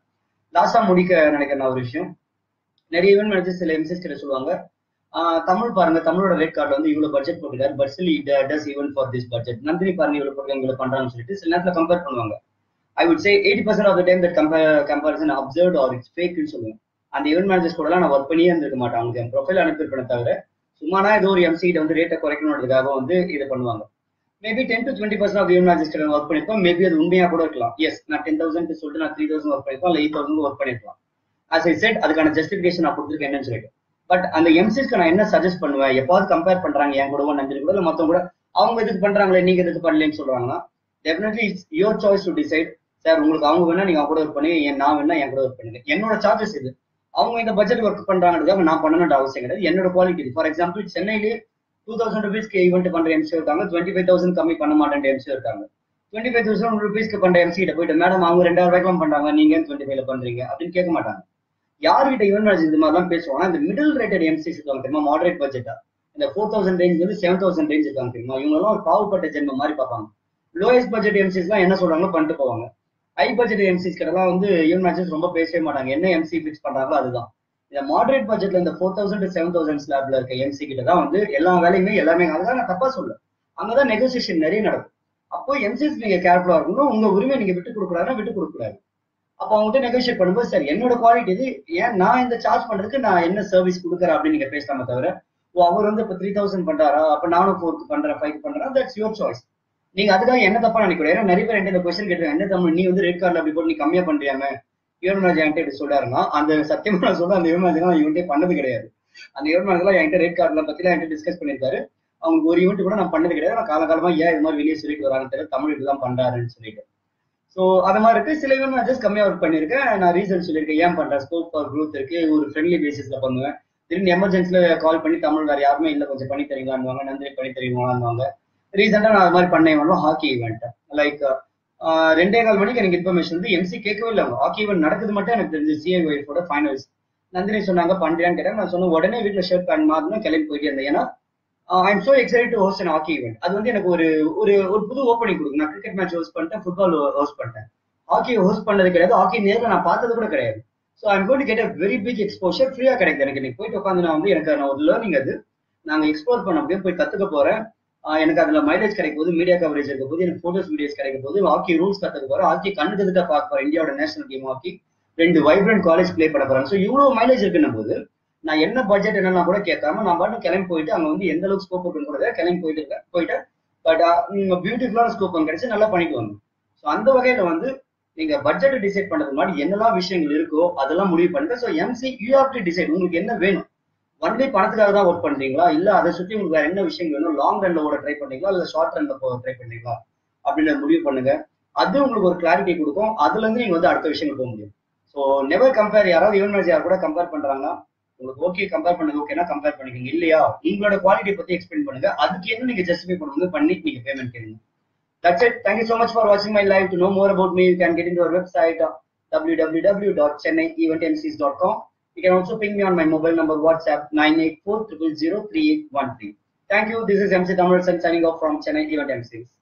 லாஸ்டா முடிக்க நினைக்கிற ஒரு விஷயம், நிறைய ஈவென்ட் மேனேஜர்ஸ் சில எம்சிஸ் கிட்ட சொல்லுவாங்க, தமிழ் பாருங்க, தமிழோட ரேட் கார்டு வந்து இவ்வளவு பட்ஜெட் போட்டுருக்காரு, but still it does even for this budget. Nandini பாருங்க இவ்வளவு போட்டு இவ்வளவு பண்றாங்கன்னு சொல்லிட்டு சில நேரத்துல கம்பேர் பண்ணுவாங்க. I would say 80% of the time that comparison observed or it's fake ன்னு சொல்லுவேன். அந்த ஈவென்ட் மேனேஜர்ஸ் கூட நான் ஒர்க் பண்ணியே இருந்திருக்க மாட்டேன். அவங்களுக்கு என் ப்ரொஃபைல் அனுப்பியிருப்பேன் தவிர சும்மானா ஏதோ ஒரு எம்சி கிட்ட வந்து ரேட்டை குறைக்கணுன்றதுக்காக வந்து இதை பண்ணுவாங்க. Maybe 10 to 20% of event managers கிட்ட ஒர்க் பண்ணிருப்போம். மேபி அது உண்மையா கூட இருக்கலாம். எஸ், நான் 10,000 சொல்லிட்டு நான் 3,000 ஒர்க் பண்ணிருப்போம், இல்லை 8,000 ஒர்க் பண்ணிருக்கலாம். as I said, அதுக்கான ஜஸ்டிபிகேஷன் நான் கொடுத்துருக்கேன் என்னன்னு சொல்லிட்டு. பட் அந்த எம்சிஸ்க்கு நான் என்ன சஜஸ்ட் பண்ணுவேன், எப்பாவது கம்பேர் பண்றாங்க என் கூட நந்தினி கூட இல்லை மத்தவங்க கூட, அவங்க எதுக்கு பண்றாங்களே நீங்க எதுக்கு பண்ணலன்னு சொல்றாங்கன்னா, definitely it's your choice to decide. Sir உங்களுக்கு அவங்க வேணா நீங்க அவங்க கூட ஒர்க் பண்ணி, நான் வேணா என் கூட ஒர்க் பண்ணுங்க. என்னோட சார்ஜஸ் இது. அவங்க இந்த பட்ஜெட் ஒர்க் பண்றாங்கிறதுக்காக நான் பண்ணணுன்ற அவசியம் கிடையாது. என்னோட குவாலிட்டி. ஃபார் எக்ஸாம்பிள், சென்னையிலே 2,000 rupees ஈவெண்ட் பண்ற எம்சி இருக்காங்க, 25,000 கம்மி பண்ண மாட்டேன் எம்சி இருக்காங்க. 25,000 rupees பண்ற எம்சி கிட்ட போயிட்டு, மேடம் அவங்க 2,000 ரூபாய்க்கு பண்றாங்க, நீங்க 25 பண்றீங்க அப்படின்னு கேட்க மாட்டாங்க. யார்கிட்ட ஈவென்ட் மேனேஜர் இது மாதிரிலாம் பேசுவாங்க, இந்த மிடில் ரேட்டட் எம்சிஸ் இருக்காங்க தெரியுமா, மாடரேட் பட்ஜெட்டா, இந்த 4,000 ரேஞ்ச் வந்து 7,000 ரேஞ்ச் இருக்காங்க தெரியுமா, இவங்க எல்லாம் ஒரு பாவப்பட்ட ஜென்மம் மாதிரி பார்ப்பாங்க. லோயஸ்ட் பட்ஜெட் எம்சிஸ் எல்லாம் என்ன சொல்றாங்களோ பண்ணிட்டு போவாங்க. ஹை பட்ஜெட் எம்சிஸ் கிட்டலாம் வந்து ஈவென்ட் மேனேஜர்ஸ் ரொம்ப பேசவே மாட்டாங்க. என்ன எம்சி ஃபிக்ஸ் பண்றாங்களோ அதுதான். இந்த மாடரேட் பட்ஜெட்ல இந்த 4,000 to 7,000 ஸ்லாப்ல இருக்க எம்சி கிட்ட தான் வந்து எல்லா வேலையுமே எல்லாமே. அதுதான் நான் தப்பா சொல்ல, அங்கதான் நெகோசியேஷன் நிறைய நடக்கும். அப்போ எம்சிஸ் நீங்க கேர்ஃபுல்லா இருக்கணும். உங்க உரிமை நீங்க விட்டு கொடுக்கூடாதுன்னா விட்டு கொடுக்கூடாது. அப்போ அவங்ககிட்ட நெகோசியேட் பண்ணும்போது, சார் என்னோட குவாலிட்டி இது, ஏன் நான் இந்த சார்ஜ் பண்றதுக்கு நான் என்ன சர்வீஸ் கொடுக்குறேன் அப்படின்னு நீங்க பேசலாமே தவிர, அவர் வந்து இப்ப 3,000 பண்றாரா, அப்ப நானும் 4 பண்றேன் 5 பண்றேன், தட்ஸ் யுவர் சாய்ஸ். நீங்க அதுக்காக என்ன தப்பா நினைக்கூடாது. ஏன்னா நிறைய பேர் இந்த கொஸ்டின் கேட்டுருக்காங்க, என்ன தமிழ் நீ வந்து ரெட் கார்டில் அப்படி போட்டு நீ கம்மியா பண்றியாம ஈவென்ட் மேனேஜர் என்கிட்ட இப்படி சொல்றாருன்னா, அந்த சத்தியமா நான் சொல்ல, அந்த ஈவென்ட் மேனேஜர் நான் இவன்ட்டே பண்ணது கிடையாது. அந்த ஈவென்ட் மேனேஜர் என்கிட்ட ரெட் கார்டில் பத்திலாம் என்கிட்ட டிஸ்கஸ் பண்ணியிருக்காரு. அவங்க ஒரு ஈவெண்ட் கூட நான் பண்ணது கிடையாது. நான் காலகாலமா ஏன் இது மாதிரி வெளியே சொல்லிட்டு வராங்கன்னு தெரியல, தமிழ் இதுதான் பண்றாருன்னு சொல்லிட்டு. ஸோ அது மாதிரி இருக்கு. சில ஈவென்ட் மேனேஜர்ஸ் கம்மியா ஒர்க் பண்ணிருக்கேன். நான் ரீசன் சொல்லியிருக்கேன், ஏன் பண்றேன், ஸ்கோப் ஃபார் க்ரோத் இருக்கு, ஒரு ஃப்ரெண்ட்லி பேசிஸ்ல பண்ணுவேன். திடீர்னு எமர்ஜென்சில கால் பண்ணி, தமிழ் வேற யாருமே இல்லை கொஞ்சம் பண்ணி தரீங்களான்னு, நந்தினி பண்ணி தரீங்களான்னு. ரீசெண்டா நான் அது மாதிரி பண்ண ஈவெண்ட் ஹாக்கி ஈவெண்ட். லைக் 2:15 மணிக்கு எனக்கு இன்ஃபர்மேஷன் வந்து எம்சி கேட்கவே இல்லை. ஹாக்கி ஈவெண்ட் நடக்குது மட்டும் எனக்கு தெரிஞ்சு சிஐஒய்ஃபோட ஃபைனல்ஸ். நந்தினி சொன்னாங்க பண்றியான்னு கேட்டாங்க. நான் சொன்னேன் உடனே வீட்டில் ஷர்ட் பேண்ட் மாறணும் கிளம்பி போயிட்டே இருந்தேன். ஏன்னா I am so excited to host an hockey event. அது வந்து எனக்கு ஒரு ஒரு புது ஓப்பனிங் கொடுக்கும். நான் கிரிக்கெட் மேட்ச் ஹோஸ்ட் பண்ணிட்டேன், ஃபுட்பால் ஹோஸ்ட் பண்ணிட்டேன், ஹாக்கி ஹோஸ்ட் பண்ணது கிடையாது, ஹாக்கி நேரில் நான் பார்த்தது கூட கிடையாது. So I'm going to get a very big exposure. ஃப்ரீயா கிடைக்குது எனக்கு. இன்னைக்கு போயிட்டு உட்காந்து நான் வந்து எனக்கு ஒரு லேர்னிங், அது நாங்க எக்ஸ்ப்ளோர் பண்ண முடியும், போய் கத்துக்க போறேன். எனக்கு அதுல மைலேஜ் கிடைக்கும் போது, மீடியா கவரேஜ் இருக்க போது, எனக்கு போட்டோஸ் வீடியோஸ் கிடைக்கும் போது, ஹாக்கி ரூல்ஸ் கத்துக்க போறேன், ஹாக்கி கண்ணுக்கு எதுக்க பார்க்க போறேன், இந்தியாவோட national game hockey, 2 vibrant college play பண்ண போறேன். ஸோ இவ்வளவு மைலேஜ் இருக்குன்னும் போது நான் என்ன பட்ஜெட் என்னன்னா கூட கேட்காம நான் பாட்டு கிளம்பி போயிட்டு அங்க வந்து எந்த அளவுக்கு ஸ்கோப் இருக்குன்னு கூட கிளம்பி போயிட்டு பட் பியூட்டிஃபுல்லான ஸ்கோப் அங்க கிடைச்சு நல்லா பண்ணிட்டு வந்தோம். ஸோ அந்த வகையில வந்து நீங்க பட்ஜெட் டிசைட் பண்றது மாதிரி என்னெல்லாம் விஷயங்கள் இருக்கோ அதெல்லாம் முடிவு பண்ணுங்க. So MC you have to decide உங்களுக்கு என்ன வேணும். ஒன்லி பணத்துக்காக தான் ஒர்க் பண்றீங்களா, இல்ல அதை சுற்றி உங்களுக்கு வேற என்ன விஷயம் வேணும், லாங் ரன்ல ஓட ட்ரை பண்றீங்களா, இல்ல ஷார்ட் ரன்ல போக ட்ரை பண்றீங்களா அப்படின்னு முடிவு பண்ணுங்க. அது உங்களுக்கு ஒரு கிளாரிட்டி கொடுக்கும். அதுல இருந்து நீங்க வந்து அடுத்த விஷயங்கள் போக முடியும். So never compare. யாராவது ஈவென்ட் மேனேஜர் யார் கூட கம்பேர் பண்றாங்கன்னா, உங்களுக்கு ஓகே கம்பேர் பண்ணது ஓகேனா கம்பேர் பண்ணிக்கோங்க. இல்லையா உங்களோட குவாலிட்டி பத்தி எக்ஸ்பிளைன் பண்ணுங்க. அதுக்கு என்ன நீங்க ஜஸ்டிஃபை பண்ணுங்க, பண்ணி நீங்க பேமெண்ட் கேளுங்க. That's it. Thank you so much for watching my live. To know more about me, you can get into our website www.chennaieventmcs.com. You can also ping me on my mobile number WhatsApp 984 000 3813. Thank you. This is MC Thamizharasan signing off from Chennai Event MCs.